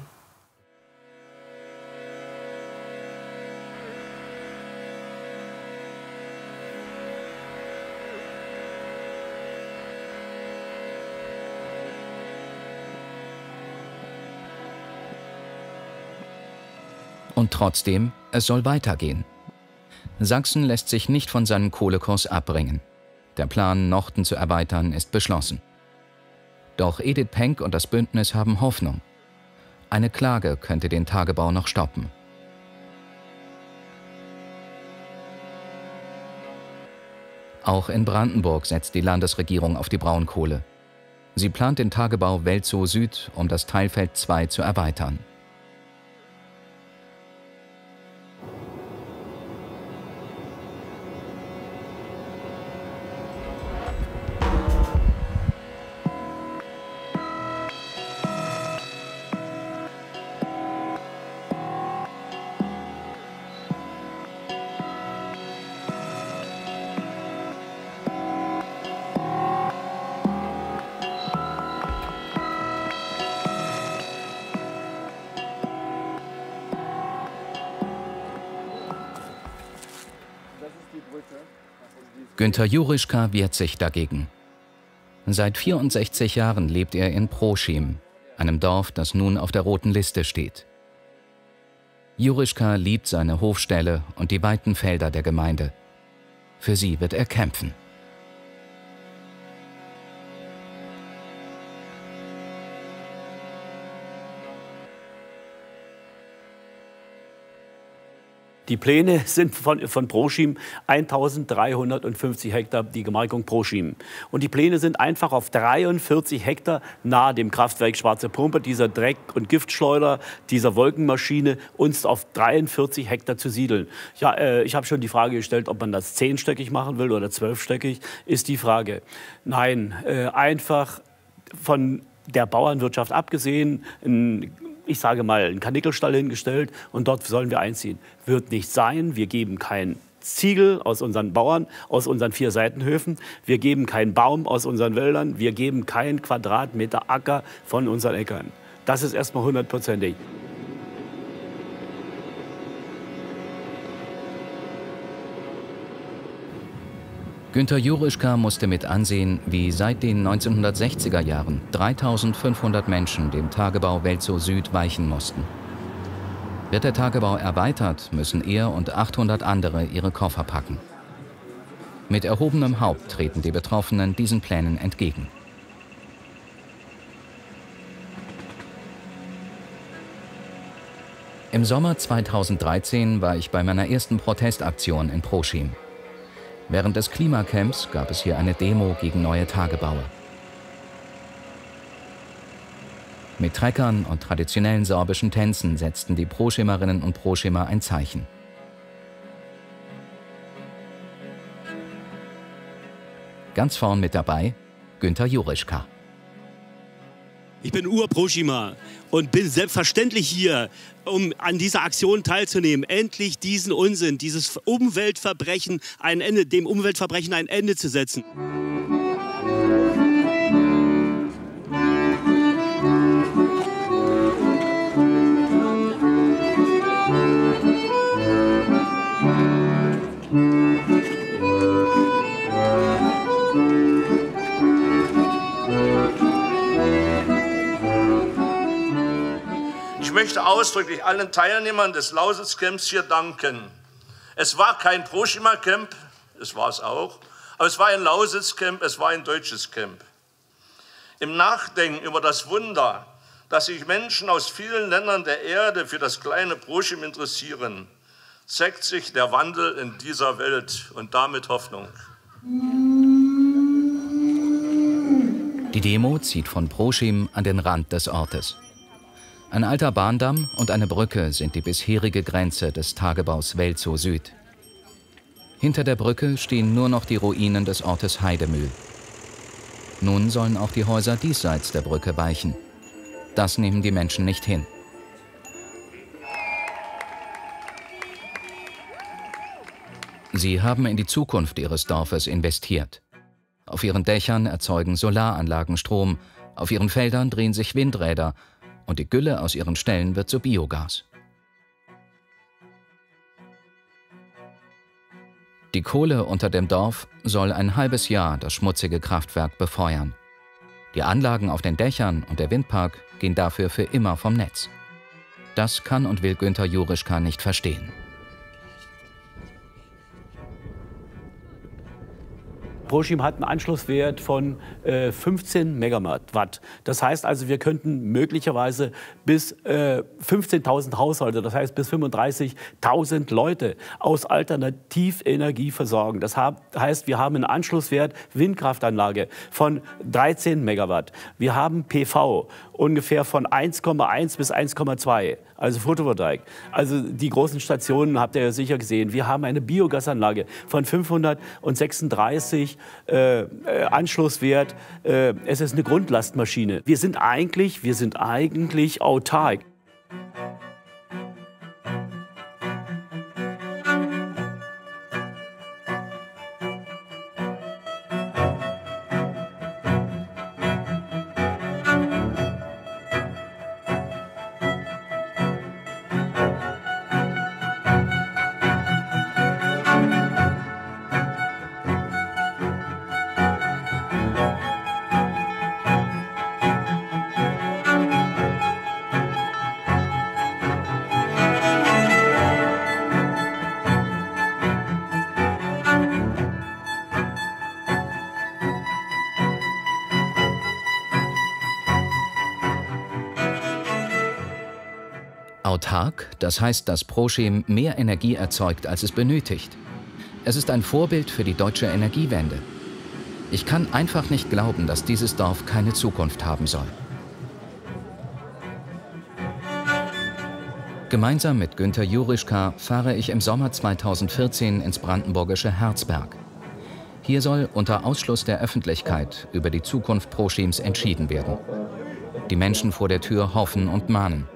Und trotzdem, es soll weitergehen. Sachsen lässt sich nicht von seinem Kohlekurs abbringen. Der Plan, Nochten zu erweitern, ist beschlossen. Doch Edith Penck und das Bündnis haben Hoffnung. Eine Klage könnte den Tagebau noch stoppen. Auch in Brandenburg setzt die Landesregierung auf die Braunkohle. Sie plant den Tagebau Welzow Süd, um das Teilfeld zwei zu erweitern. Günter Jurischka wehrt sich dagegen. Seit vierundsechzig Jahren lebt er in Proschim, einem Dorf, das nun auf der roten Liste steht. Jurischka liebt seine Hofställe und die weiten Felder der Gemeinde. Für sie wird er kämpfen. Die Pläne sind von, von Proschim eintausenddreihundertfünfzig Hektar, die Gemarkung Proschim. Und die Pläne sind einfach auf dreiundvierzig Hektar nahe dem Kraftwerk Schwarze Pumpe, dieser Dreck- und Giftschleuder, dieser Wolkenmaschine, uns auf dreiundvierzig Hektar zu siedeln. Ja, äh, ich habe schon die Frage gestellt, ob man das zehnstöckig machen will oder zwölfstöckig, ist die Frage. Nein, äh, einfach von der Bauernwirtschaft abgesehen, ein ich sage mal, einen Karnickelstall hingestellt und dort sollen wir einziehen. Wird nicht sein. Wir geben keinen Ziegel aus unseren Bauern, aus unseren vier Seitenhöfen. Wir geben keinen Baum aus unseren Wäldern. Wir geben keinen Quadratmeter Acker von unseren Äckern. Das ist erstmal hundertprozentig. Günter Jurischka musste mit ansehen, wie seit den neunzehnhundertsechziger Jahren dreitausendfünfhundert Menschen dem Tagebau Welzow Süd weichen mussten. Wird der Tagebau erweitert, müssen er und achthundert andere ihre Koffer packen. Mit erhobenem Haupt treten die Betroffenen diesen Plänen entgegen. Im Sommer zweitausenddreizehn war ich bei meiner ersten Protestaktion in Proschim. Während des Klimacamps gab es hier eine Demo gegen neue Tagebaue. Mit Treckern und traditionellen sorbischen Tänzen setzten die Proschimerinnen und Proschimer ein Zeichen. Ganz vorn mit dabei Günter Jurischka. Ich bin Ur-Proschimer und bin selbstverständlich hier, um an dieser Aktion teilzunehmen. Endlich diesen Unsinn, dieses Umweltverbrechen, ein Ende, dem Umweltverbrechen ein Ende zu setzen. Ich möchte ausdrücklich allen Teilnehmern des Lausitz-Camps hier danken. Es war kein Proschimer-Camp, es war es auch, aber es war ein Lausitz-Camp, es war ein deutsches Camp. Im Nachdenken über das Wunder, dass sich Menschen aus vielen Ländern der Erde für das kleine Proschim interessieren, zeigt sich der Wandel in dieser Welt und damit Hoffnung. Die Demo zieht von Proschim an den Rand des Ortes. Ein alter Bahndamm und eine Brücke sind die bisherige Grenze des Tagebaus Welzow Süd. Hinter der Brücke stehen nur noch die Ruinen des Ortes Heidemühl. Nun sollen auch die Häuser diesseits der Brücke weichen. Das nehmen die Menschen nicht hin. Sie haben in die Zukunft ihres Dorfes investiert. Auf ihren Dächern erzeugen Solaranlagen Strom, auf ihren Feldern drehen sich Windräder und die Gülle aus ihren Ställen wird zu Biogas. Die Kohle unter dem Dorf soll ein halbes Jahr das schmutzige Kraftwerk befeuern. Die Anlagen auf den Dächern und der Windpark gehen dafür für immer vom Netz. Das kann und will Günter Jurischka nicht verstehen. Proschim hat einen Anschlusswert von äh, fünfzehn Megawatt. Das heißt also, wir könnten möglicherweise bis äh, fünfzehntausend Haushalte, das heißt bis fünfunddreißigtausend Leute aus Alternativenergie versorgen. Das heißt, wir haben einen Anschlusswert Windkraftanlage von dreizehn Megawatt. Wir haben P V ungefähr von eins Komma eins bis eins Komma zwei, also Photovoltaik. Also die großen Stationen habt ihr ja sicher gesehen. Wir haben eine Biogasanlage von fünfhundertsechsunddreißig äh, äh, Anschlusswert. Äh, es ist eine Grundlastmaschine. Wir sind eigentlich, wir sind eigentlich autark. Autark, das heißt, dass ProChem mehr Energie erzeugt, als es benötigt. Es ist ein Vorbild für die deutsche Energiewende. Ich kann einfach nicht glauben, dass dieses Dorf keine Zukunft haben soll. Gemeinsam mit Günter Jurischka fahre ich im Sommer zweitausendvierzehn ins brandenburgische Herzberg. Hier soll unter Ausschluss der Öffentlichkeit über die Zukunft ProChems entschieden werden. Die Menschen vor der Tür hoffen und mahnen.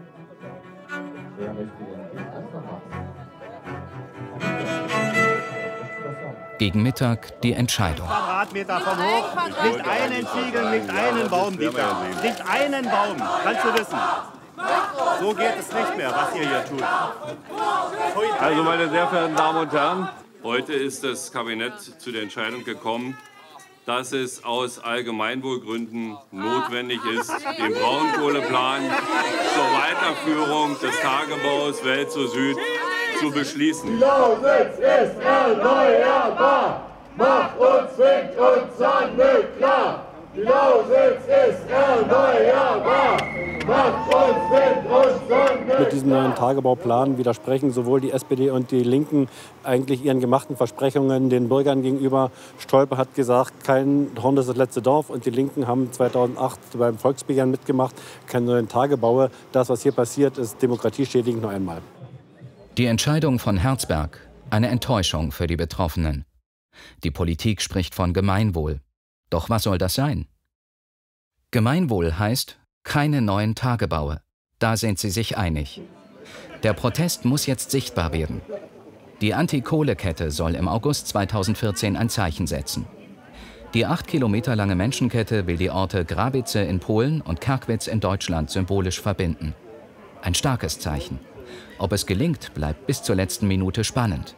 Gegen Mittag die Entscheidung. Quadratmeter vom Hof, nicht einen Ziegel, nicht einen Baum, Dieter. Nicht einen Baum, kannst du wissen. So geht es nicht mehr, was ihr hier tut. Also, meine sehr verehrten Damen und Herren, heute ist das Kabinett zu der Entscheidung gekommen, dass es aus Allgemeinwohlgründen notwendig ist, den Braunkohleplan zur Weiterführung des Tagebaus Welt zur Süd zu beschließen. Die Lausitz ist erneuerbar, macht uns, zwingt uns Handel klar. Die Lausitz ist erneuerbar, macht uns, zwingt uns Handel klar. Mit diesem neuen Tagebauplan widersprechen sowohl die S P D und die Linken eigentlich ihren gemachten Versprechungen den Bürgern gegenüber. Stolpe hat gesagt, kein Horn ist das letzte Dorf, und die Linken haben zweitausendacht beim Volksbegehren mitgemacht, keine neuen Tagebaue. Das, was hier passiert, ist demokratieschädigend noch einmal. Die Entscheidung von Herzberg, eine Enttäuschung für die Betroffenen. Die Politik spricht von Gemeinwohl. Doch was soll das sein? Gemeinwohl heißt, keine neuen Tagebaue. Da sind sie sich einig. Der Protest muss jetzt sichtbar werden. Die Anti-Kohle-Kette soll im August zweitausendvierzehn ein Zeichen setzen. Die acht Kilometer lange Menschenkette will die Orte Grabice in Polen und Kerkwitz in Deutschland symbolisch verbinden. Ein starkes Zeichen. Ob es gelingt, bleibt bis zur letzten Minute spannend.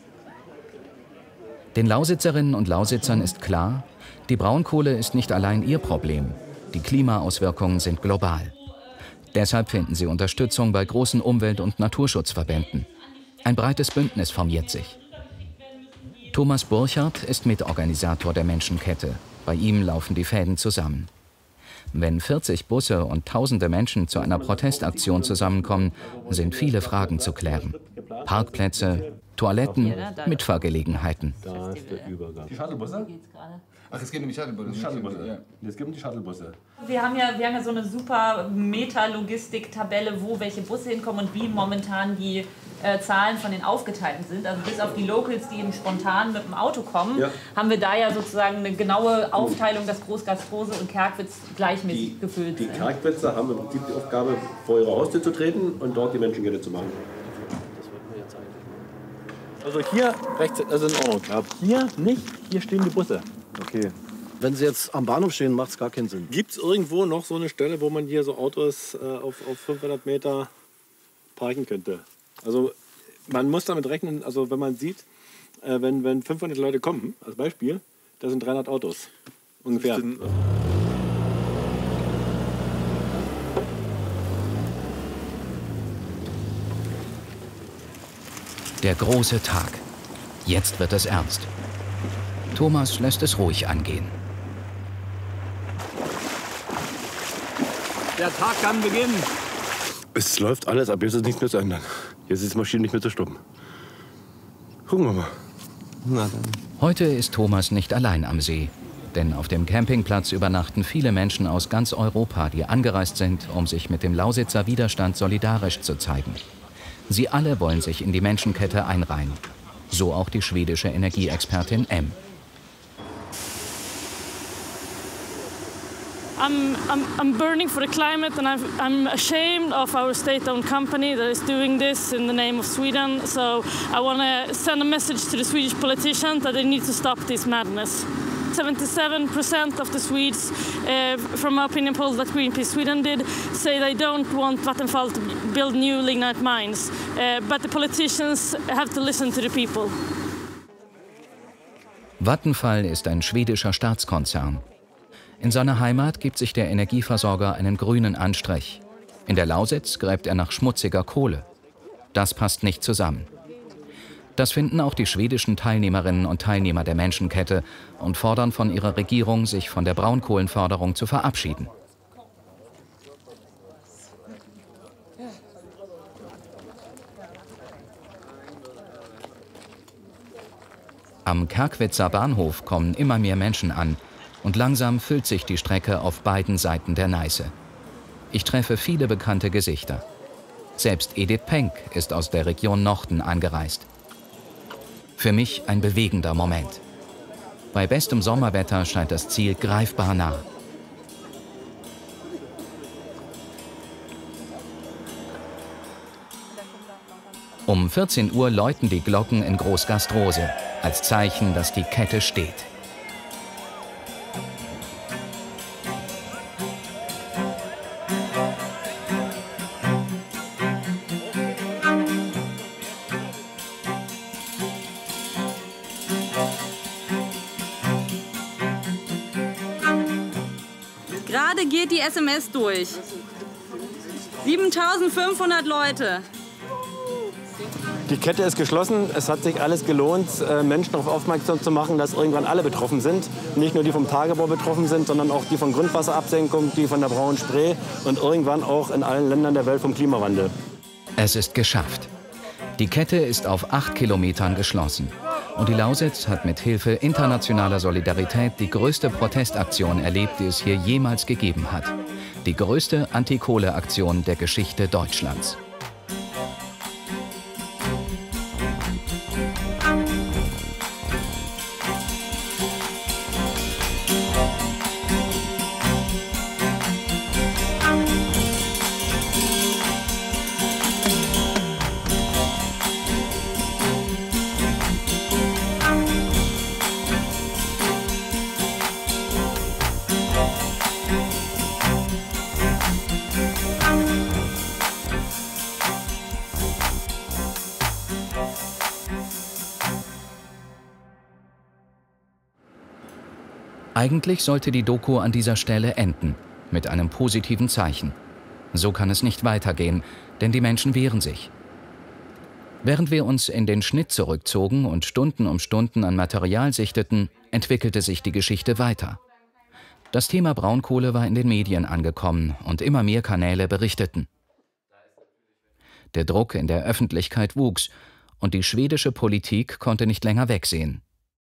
Den Lausitzerinnen und Lausitzern ist klar, die Braunkohle ist nicht allein ihr Problem. Die Klimaauswirkungen sind global. Deshalb finden sie Unterstützung bei großen Umwelt- und Naturschutzverbänden. Ein breites Bündnis formiert sich. Thomas Burchardt ist Mitorganisator der Menschenkette. Bei ihm laufen die Fäden zusammen. Wenn vierzig Busse und tausende Menschen zu einer Protestaktion zusammenkommen, sind viele Fragen zu klären. Parkplätze, Toiletten, Mitfahrgelegenheiten. Da ist der Übergang. Die Shuttlebusse? Ach, es geht um die Shuttlebusse. Die Shuttlebusse. Ja. Es gibt die Shuttlebusse. Wir haben ja, wir haben ja so eine super Meta-Logistik-Tabelle, wo welche Busse hinkommen und wie momentan die äh, Zahlen von den Aufgeteilten sind. Also bis auf die Locals, die eben spontan mit dem Auto kommen, ja, haben wir da ja sozusagen eine genaue Aufteilung, dass Großgastrose und Kerkwitz gleichmäßig die, gefüllt die sind. Die Kerkwitzer haben im Prinzip die Aufgabe, vor ihre Haustür zu treten und dort die Menschenkette zu machen. Also hier rechts, also in Ordnung. Aber hier nicht, hier stehen die Busse. Okay. Wenn sie jetzt am Bahnhof stehen, macht es gar keinen Sinn. Gibt es irgendwo noch so eine Stelle, wo man hier so Autos äh, auf, auf fünfhundert Meter parken könnte? Also man muss damit rechnen, also wenn man sieht, äh, wenn, wenn fünfhundert Leute kommen, als Beispiel, da sind dreihundert Autos ungefähr. Der große Tag. Jetzt wird es ernst. Thomas lässt es ruhig angehen. Der Tag kann beginnen. Es läuft alles ab, jetzt ist nichts mehr zu ändern. Jetzt ist die Maschine nicht mehr zu stoppen. Gucken wir mal. Na dann. Heute ist Thomas nicht allein am See. Denn auf dem Campingplatz übernachten viele Menschen aus ganz Europa, die angereist sind, um sich mit dem Lausitzer Widerstand solidarisch zu zeigen. Sie alle wollen sich in die Menschenkette einreihen. So auch die schwedische Energieexpertin M. I'm, I'm, I'm burning for the climate, and I've, I'm ashamed of our state-owned company that is doing this in the name of Sweden. So I want to send a message to the Swedish politicians that they need to stop this madness. seventy-seven percent of the Swedes, uh, from opinion polls that Greenpeace Sweden did, say they don't want Vattenfall to build new lignite mines. Uh, but the politicians have to listen to the people. Vattenfall ist ein schwedischer Staatskonzern. In seiner Heimat gibt sich der Energieversorger einen grünen Anstrich. In der Lausitz gräbt er nach schmutziger Kohle. Das passt nicht zusammen. Das finden auch die schwedischen Teilnehmerinnen und Teilnehmer der Menschenkette und fordern von ihrer Regierung, sich von der Braunkohlenförderung zu verabschieden. Am Kerkwitzer Bahnhof kommen immer mehr Menschen an und langsam füllt sich die Strecke auf beiden Seiten der Neiße. Ich treffe viele bekannte Gesichter. Selbst Edith Penck ist aus der Region Norden angereist. Für mich ein bewegender Moment. Bei bestem Sommerwetter scheint das Ziel greifbar nah. Um vierzehn Uhr läuten die Glocken in Großgastrose, als Zeichen, dass die Kette steht. Gerade geht die S M S durch. siebentausendfünfhundert Leute. Die Kette ist geschlossen. Es hat sich alles gelohnt, Menschen darauf aufmerksam zu machen, dass irgendwann alle betroffen sind. Nicht nur die vom Tagebau betroffen sind, sondern auch die von Grundwasserabsenkung, die von der Braunen Spree und irgendwann auch in allen Ländern der Welt vom Klimawandel. Es ist geschafft. Die Kette ist auf acht Kilometern geschlossen. Und die Lausitz hat mit Hilfe internationaler Solidarität die größte Protestaktion erlebt, die es hier jemals gegeben hat. Die größte Anti-Kohle-Aktion der Geschichte Deutschlands. Eigentlich sollte die Doku an dieser Stelle enden, mit einem positiven Zeichen. So kann es nicht weitergehen, denn die Menschen wehren sich. Während wir uns in den Schnitt zurückzogen und Stunden um Stunden an Material sichteten, entwickelte sich die Geschichte weiter. Das Thema Braunkohle war in den Medien angekommen und immer mehr Kanäle berichteten. Der Druck in der Öffentlichkeit wuchs und die schwedische Politik konnte nicht länger wegsehen.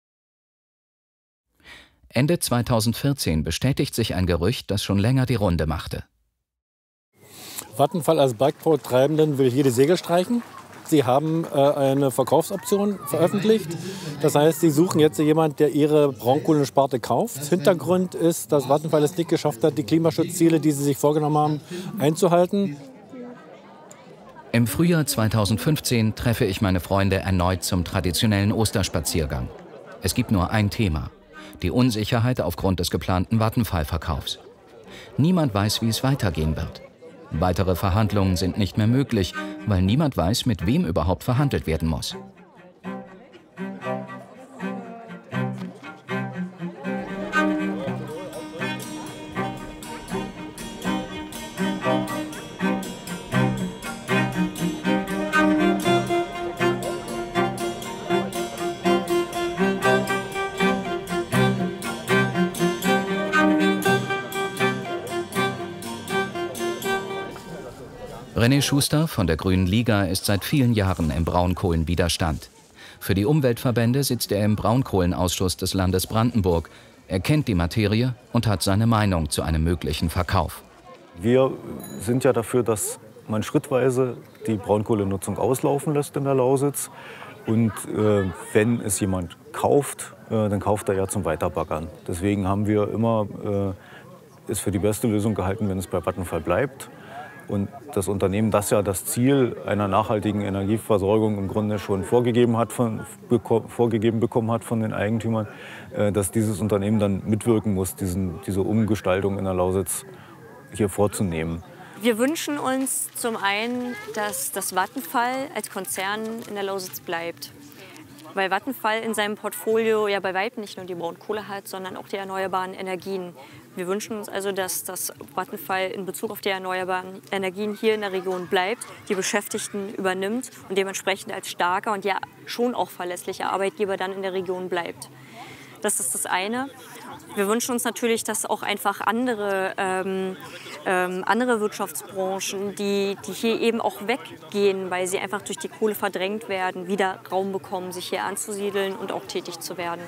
Ende zweitausendvierzehn bestätigt sich ein Gerücht, das schon länger die Runde machte. Vattenfall als Bergbautreibenden will hier die Segel streichen. Sie haben äh, eine Verkaufsoption veröffentlicht. Das heißt, sie suchen jetzt jemanden, der ihre Braunkohlensparte kauft. Hintergrund ist, dass Vattenfall es nicht geschafft hat, die Klimaschutzziele, die sie sich vorgenommen haben, einzuhalten. Im Frühjahr zweitausendfünfzehn treffe ich meine Freunde erneut zum traditionellen Osterspaziergang. Es gibt nur ein Thema: die Unsicherheit aufgrund des geplanten Vattenfall-Verkaufs. Niemand weiß, wie es weitergehen wird. Weitere Verhandlungen sind nicht mehr möglich, weil niemand weiß, mit wem überhaupt verhandelt werden muss. René Schuster von der Grünen Liga ist seit vielen Jahren im Braunkohlenwiderstand. Für die Umweltverbände sitzt er im Braunkohlenausschuss des Landes Brandenburg. Er kennt die Materie und hat seine Meinung zu einem möglichen Verkauf. Wir sind ja dafür, dass man schrittweise die Braunkohlenutzung auslaufen lässt in der Lausitz. Und äh, wenn es jemand kauft, äh, dann kauft er ja zum Weiterbaggern. Deswegen haben wir immer äh, es für die beste Lösung gehalten, wenn es bei Vattenfall bleibt. Und das Unternehmen, das ja das Ziel einer nachhaltigen Energieversorgung im Grunde schon vorgegeben, hat von, beko vorgegeben bekommen hat von den Eigentümern, äh, dass dieses Unternehmen dann mitwirken muss, diesen, diese Umgestaltung in der Lausitz hier vorzunehmen. Wir wünschen uns zum einen, dass das Vattenfall als Konzern in der Lausitz bleibt. Weil Vattenfall in seinem Portfolio ja bei weitem nicht nur die Braunkohle hat, sondern auch die erneuerbaren Energien. Wir wünschen uns also, dass das Vattenfall in Bezug auf die erneuerbaren Energien hier in der Region bleibt, die Beschäftigten übernimmt und dementsprechend als starker und ja schon auch verlässlicher Arbeitgeber dann in der Region bleibt. Das ist das eine. Wir wünschen uns natürlich, dass auch einfach andere, ähm, ähm, andere Wirtschaftsbranchen, die, die hier eben auch weggehen, weil sie einfach durch die Kohle verdrängt werden, wieder Raum bekommen, sich hier anzusiedeln und auch tätig zu werden.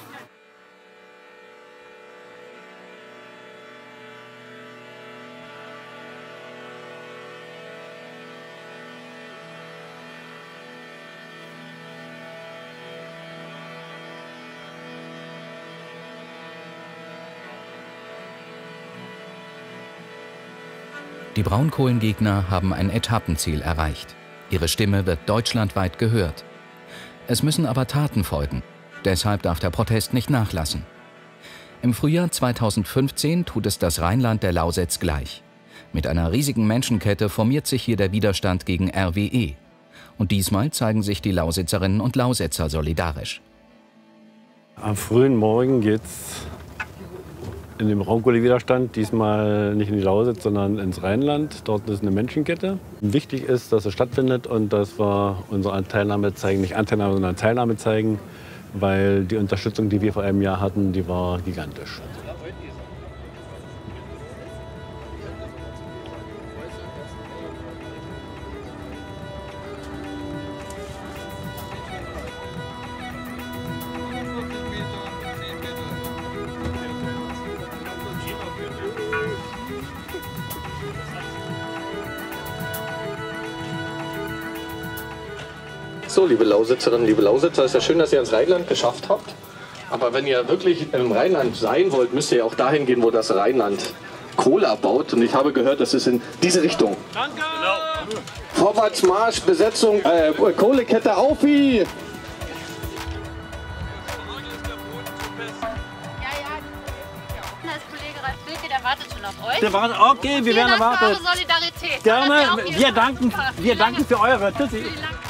Die Braunkohlengegner haben ein Etappenziel erreicht. Ihre Stimme wird deutschlandweit gehört. Es müssen aber Taten folgen. Deshalb darf der Protest nicht nachlassen. Im Frühjahr zweitausendfünfzehn tut es das Rheinland der Lausitz gleich. Mit einer riesigen Menschenkette formiert sich hier der Widerstand gegen R W E. Und diesmal zeigen sich die Lausitzerinnen und Lausitzer solidarisch. Am frühen Morgen geht's in den Braunkohlewiderstand, diesmal nicht in die Lausitz, sondern ins Rheinland. Dort ist eine Menschenkette. Wichtig ist, dass es stattfindet und dass wir unsere Teilnahme zeigen, nicht Anteilnahme, sondern Teilnahme zeigen, weil die Unterstützung, die wir vor einem Jahr hatten, die war gigantisch. So, liebe Lausitzerinnen, liebe Lausitzer, ist ja schön, dass ihr ins Rheinland geschafft habt. Aber wenn ihr wirklich im Rheinland sein wollt, müsst ihr auch dahin gehen, wo das Rheinland Kohle abbaut. Und ich habe gehört, das ist in diese Richtung. Danke! Genau. Vorwärtsmarsch, Besetzung, äh, Kohlekette auf wie! Der wartet schon auf euch. Der wartet, okay, wir werden erwartet. Solidarität. Gerne, wir danken, wir danken für eure. Tschüssi.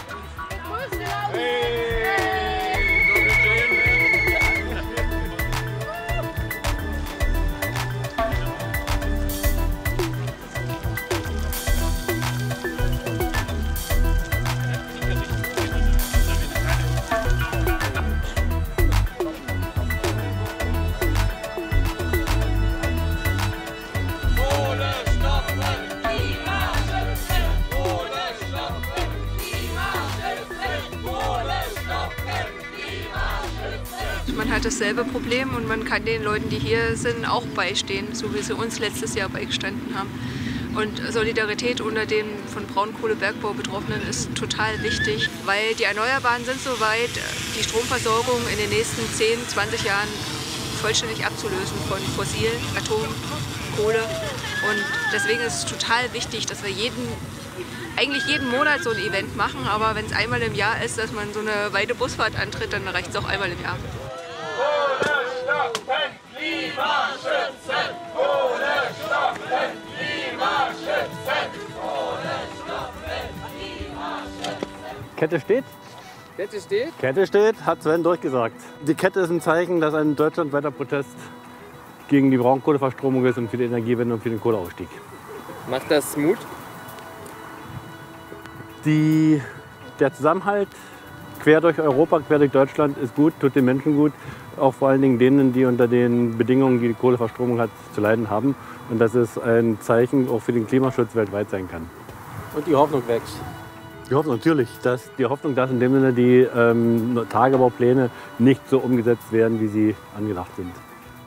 Man hat dasselbe Problem und man kann den Leuten, die hier sind, auch beistehen, so wie sie uns letztes Jahr beigestanden haben. Und Solidarität unter den von Braunkohlebergbau Betroffenen ist total wichtig, weil die Erneuerbaren sind so weit, die Stromversorgung in den nächsten zehn, zwanzig Jahren vollständig abzulösen von fossilen, Atom, Kohle. Und deswegen ist es total wichtig, dass wir jeden, eigentlich jeden Monat so ein Event machen, aber wenn es einmal im Jahr ist, dass man so eine weite Busfahrt antritt, dann reicht es auch einmal im Jahr. Kohle stoppen, Klima schützen! Kohle stoppen, Klima schützen! Kohle stoppen, Klima schützen! Kette steht? Kette steht? Kette steht, hat Sven durchgesagt. Die Kette ist ein Zeichen, dass ein deutschlandweiter Protest gegen die Braunkohleverstromung ist und für die Energiewende und für den Kohleausstieg. Macht das Mut? Die, der Zusammenhalt quer durch Europa, quer durch Deutschland ist gut, tut den Menschen gut. Auch vor allen Dingen denen, die unter den Bedingungen, die die Kohleverstromung hat, zu leiden haben. Und das ist ein Zeichen auch für den Klimaschutz weltweit sein kann. Und die Hoffnung wächst? Die Hoffnung natürlich. Dass die Hoffnung, dass in dem Sinne die ähm, Tagebaupläne nicht so umgesetzt werden, wie sie angedacht sind.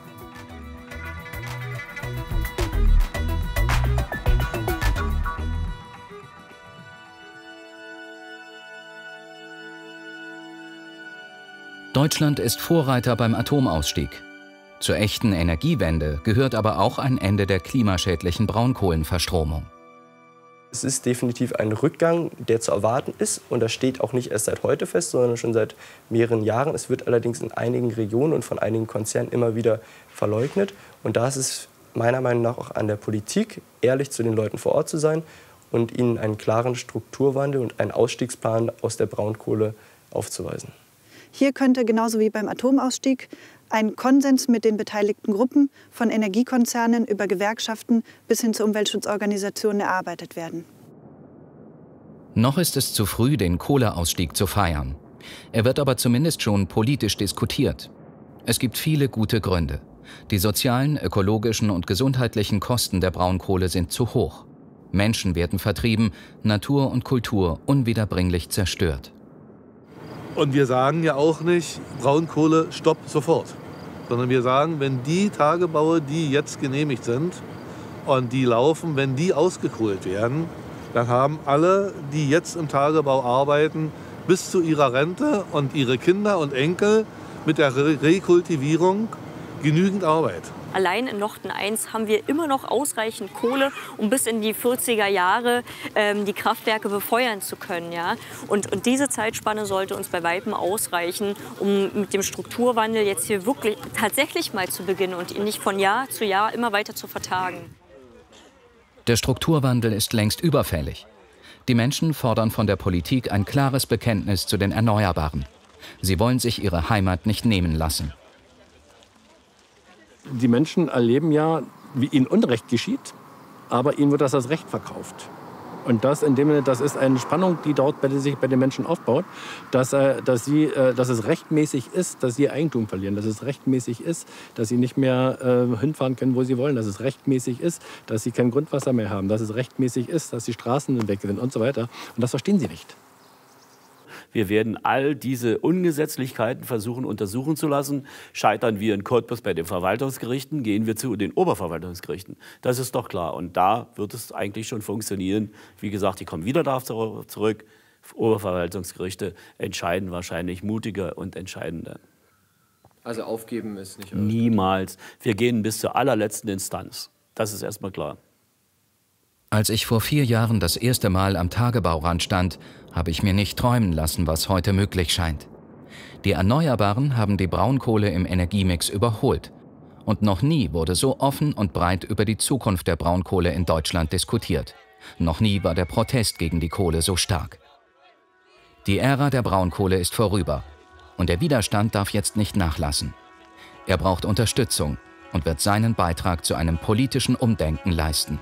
Deutschland ist Vorreiter beim Atomausstieg. Zur echten Energiewende gehört aber auch ein Ende der klimaschädlichen Braunkohlenverstromung. Es ist definitiv ein Rückgang, der zu erwarten ist. Und das steht auch nicht erst seit heute fest, sondern schon seit mehreren Jahren. Es wird allerdings in einigen Regionen und von einigen Konzernen immer wieder verleugnet. Und da ist es meiner Meinung nach auch an der Politik, ehrlich zu den Leuten vor Ort zu sein und ihnen einen klaren Strukturwandel und einen Ausstiegsplan aus der Braunkohle aufzuweisen. Hier könnte genauso wie beim Atomausstieg ein Konsens mit den beteiligten Gruppen von Energiekonzernen über Gewerkschaften bis hin zu Umweltschutzorganisationen erarbeitet werden. Noch ist es zu früh, den Kohleausstieg zu feiern. Er wird aber zumindest schon politisch diskutiert. Es gibt viele gute Gründe. Die sozialen, ökologischen und gesundheitlichen Kosten der Braunkohle sind zu hoch. Menschen werden vertrieben, Natur und Kultur unwiederbringlich zerstört. Und wir sagen ja auch nicht, Braunkohle, stopp sofort. Sondern wir sagen, wenn die Tagebaue, die jetzt genehmigt sind und die laufen, wenn die ausgekohlt werden, dann haben alle, die jetzt im Tagebau arbeiten, bis zu ihrer Rente und ihre Kinder und Enkel mit der Re Rekultivierung genügend Arbeit. Allein in Nochten eins haben wir immer noch ausreichend Kohle, um bis in die vierziger Jahre ähm, die Kraftwerke befeuern zu können. Ja? Und, und diese Zeitspanne sollte uns bei Weitem ausreichen, um mit dem Strukturwandel jetzt hier wirklich tatsächlich mal zu beginnen und ihn nicht von Jahr zu Jahr immer weiter zu vertagen. Der Strukturwandel ist längst überfällig. Die Menschen fordern von der Politik ein klares Bekenntnis zu den Erneuerbaren. Sie wollen sich ihre Heimat nicht nehmen lassen. Die Menschen erleben ja, wie ihnen Unrecht geschieht, aber ihnen wird das als Recht verkauft. Und das, in dem, das ist eine Spannung, die dort bei, sich bei den Menschen aufbaut, dass, äh, dass, sie, äh, dass es rechtmäßig ist, dass sie ihr Eigentum verlieren, dass es rechtmäßig ist, dass sie nicht mehr äh, hinfahren können, wo sie wollen, dass es rechtmäßig ist, dass sie kein Grundwasser mehr haben, dass es rechtmäßig ist, dass die Straßen weg sind und so weiter. Und das verstehen sie nicht. Wir werden all diese Ungesetzlichkeiten versuchen untersuchen zu lassen. Scheitern wir in Cottbus bei den Verwaltungsgerichten, gehen wir zu den Oberverwaltungsgerichten. Das ist doch klar. Und da wird es eigentlich schon funktionieren. Wie gesagt, ich komme wieder darauf zurück. Oberverwaltungsgerichte entscheiden wahrscheinlich mutiger und entscheidender. Also aufgeben ist nicht... Niemals. Wir gehen bis zur allerletzten Instanz. Das ist erstmal klar. Als ich vor vier Jahren das erste Mal am Tagebaurand stand, habe ich mir nicht träumen lassen, was heute möglich scheint. Die Erneuerbaren haben die Braunkohle im Energiemix überholt. Und noch nie wurde so offen und breit über die Zukunft der Braunkohle in Deutschland diskutiert. Noch nie war der Protest gegen die Kohle so stark. Die Ära der Braunkohle ist vorüber. Und der Widerstand darf jetzt nicht nachlassen. Er braucht Unterstützung und wird seinen Beitrag zu einem politischen Umdenken leisten.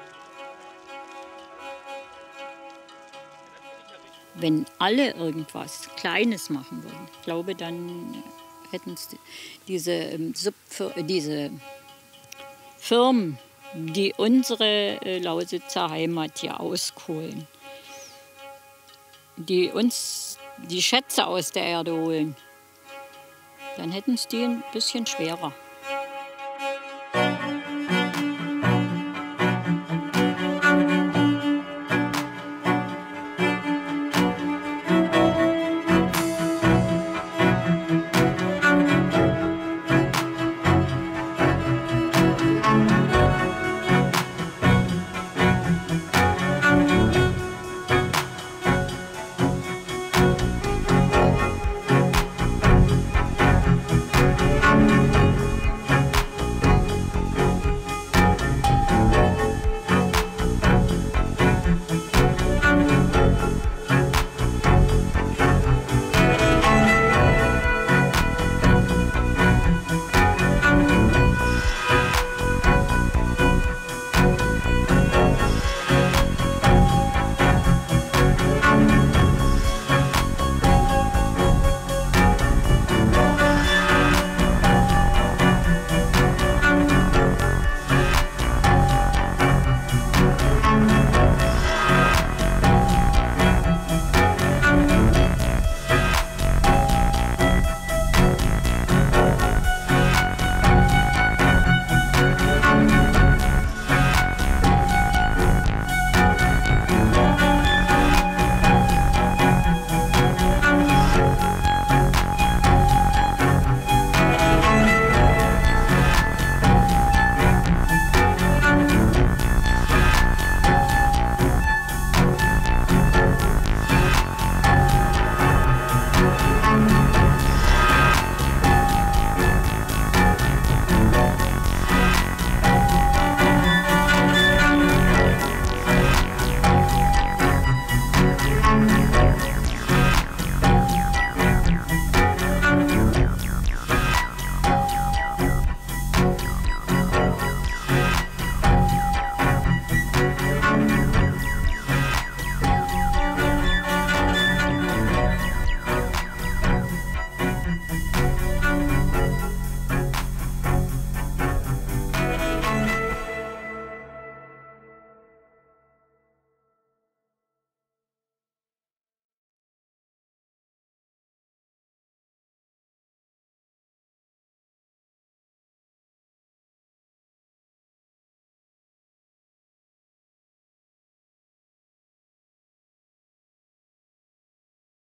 Wenn alle irgendwas Kleines machen würden, ich glaube, dann hätten diese, diese Firmen, die unsere Lausitzer Heimat hier auskohlen, die uns die Schätze aus der Erde holen, dann hätten es die ein bisschen schwerer.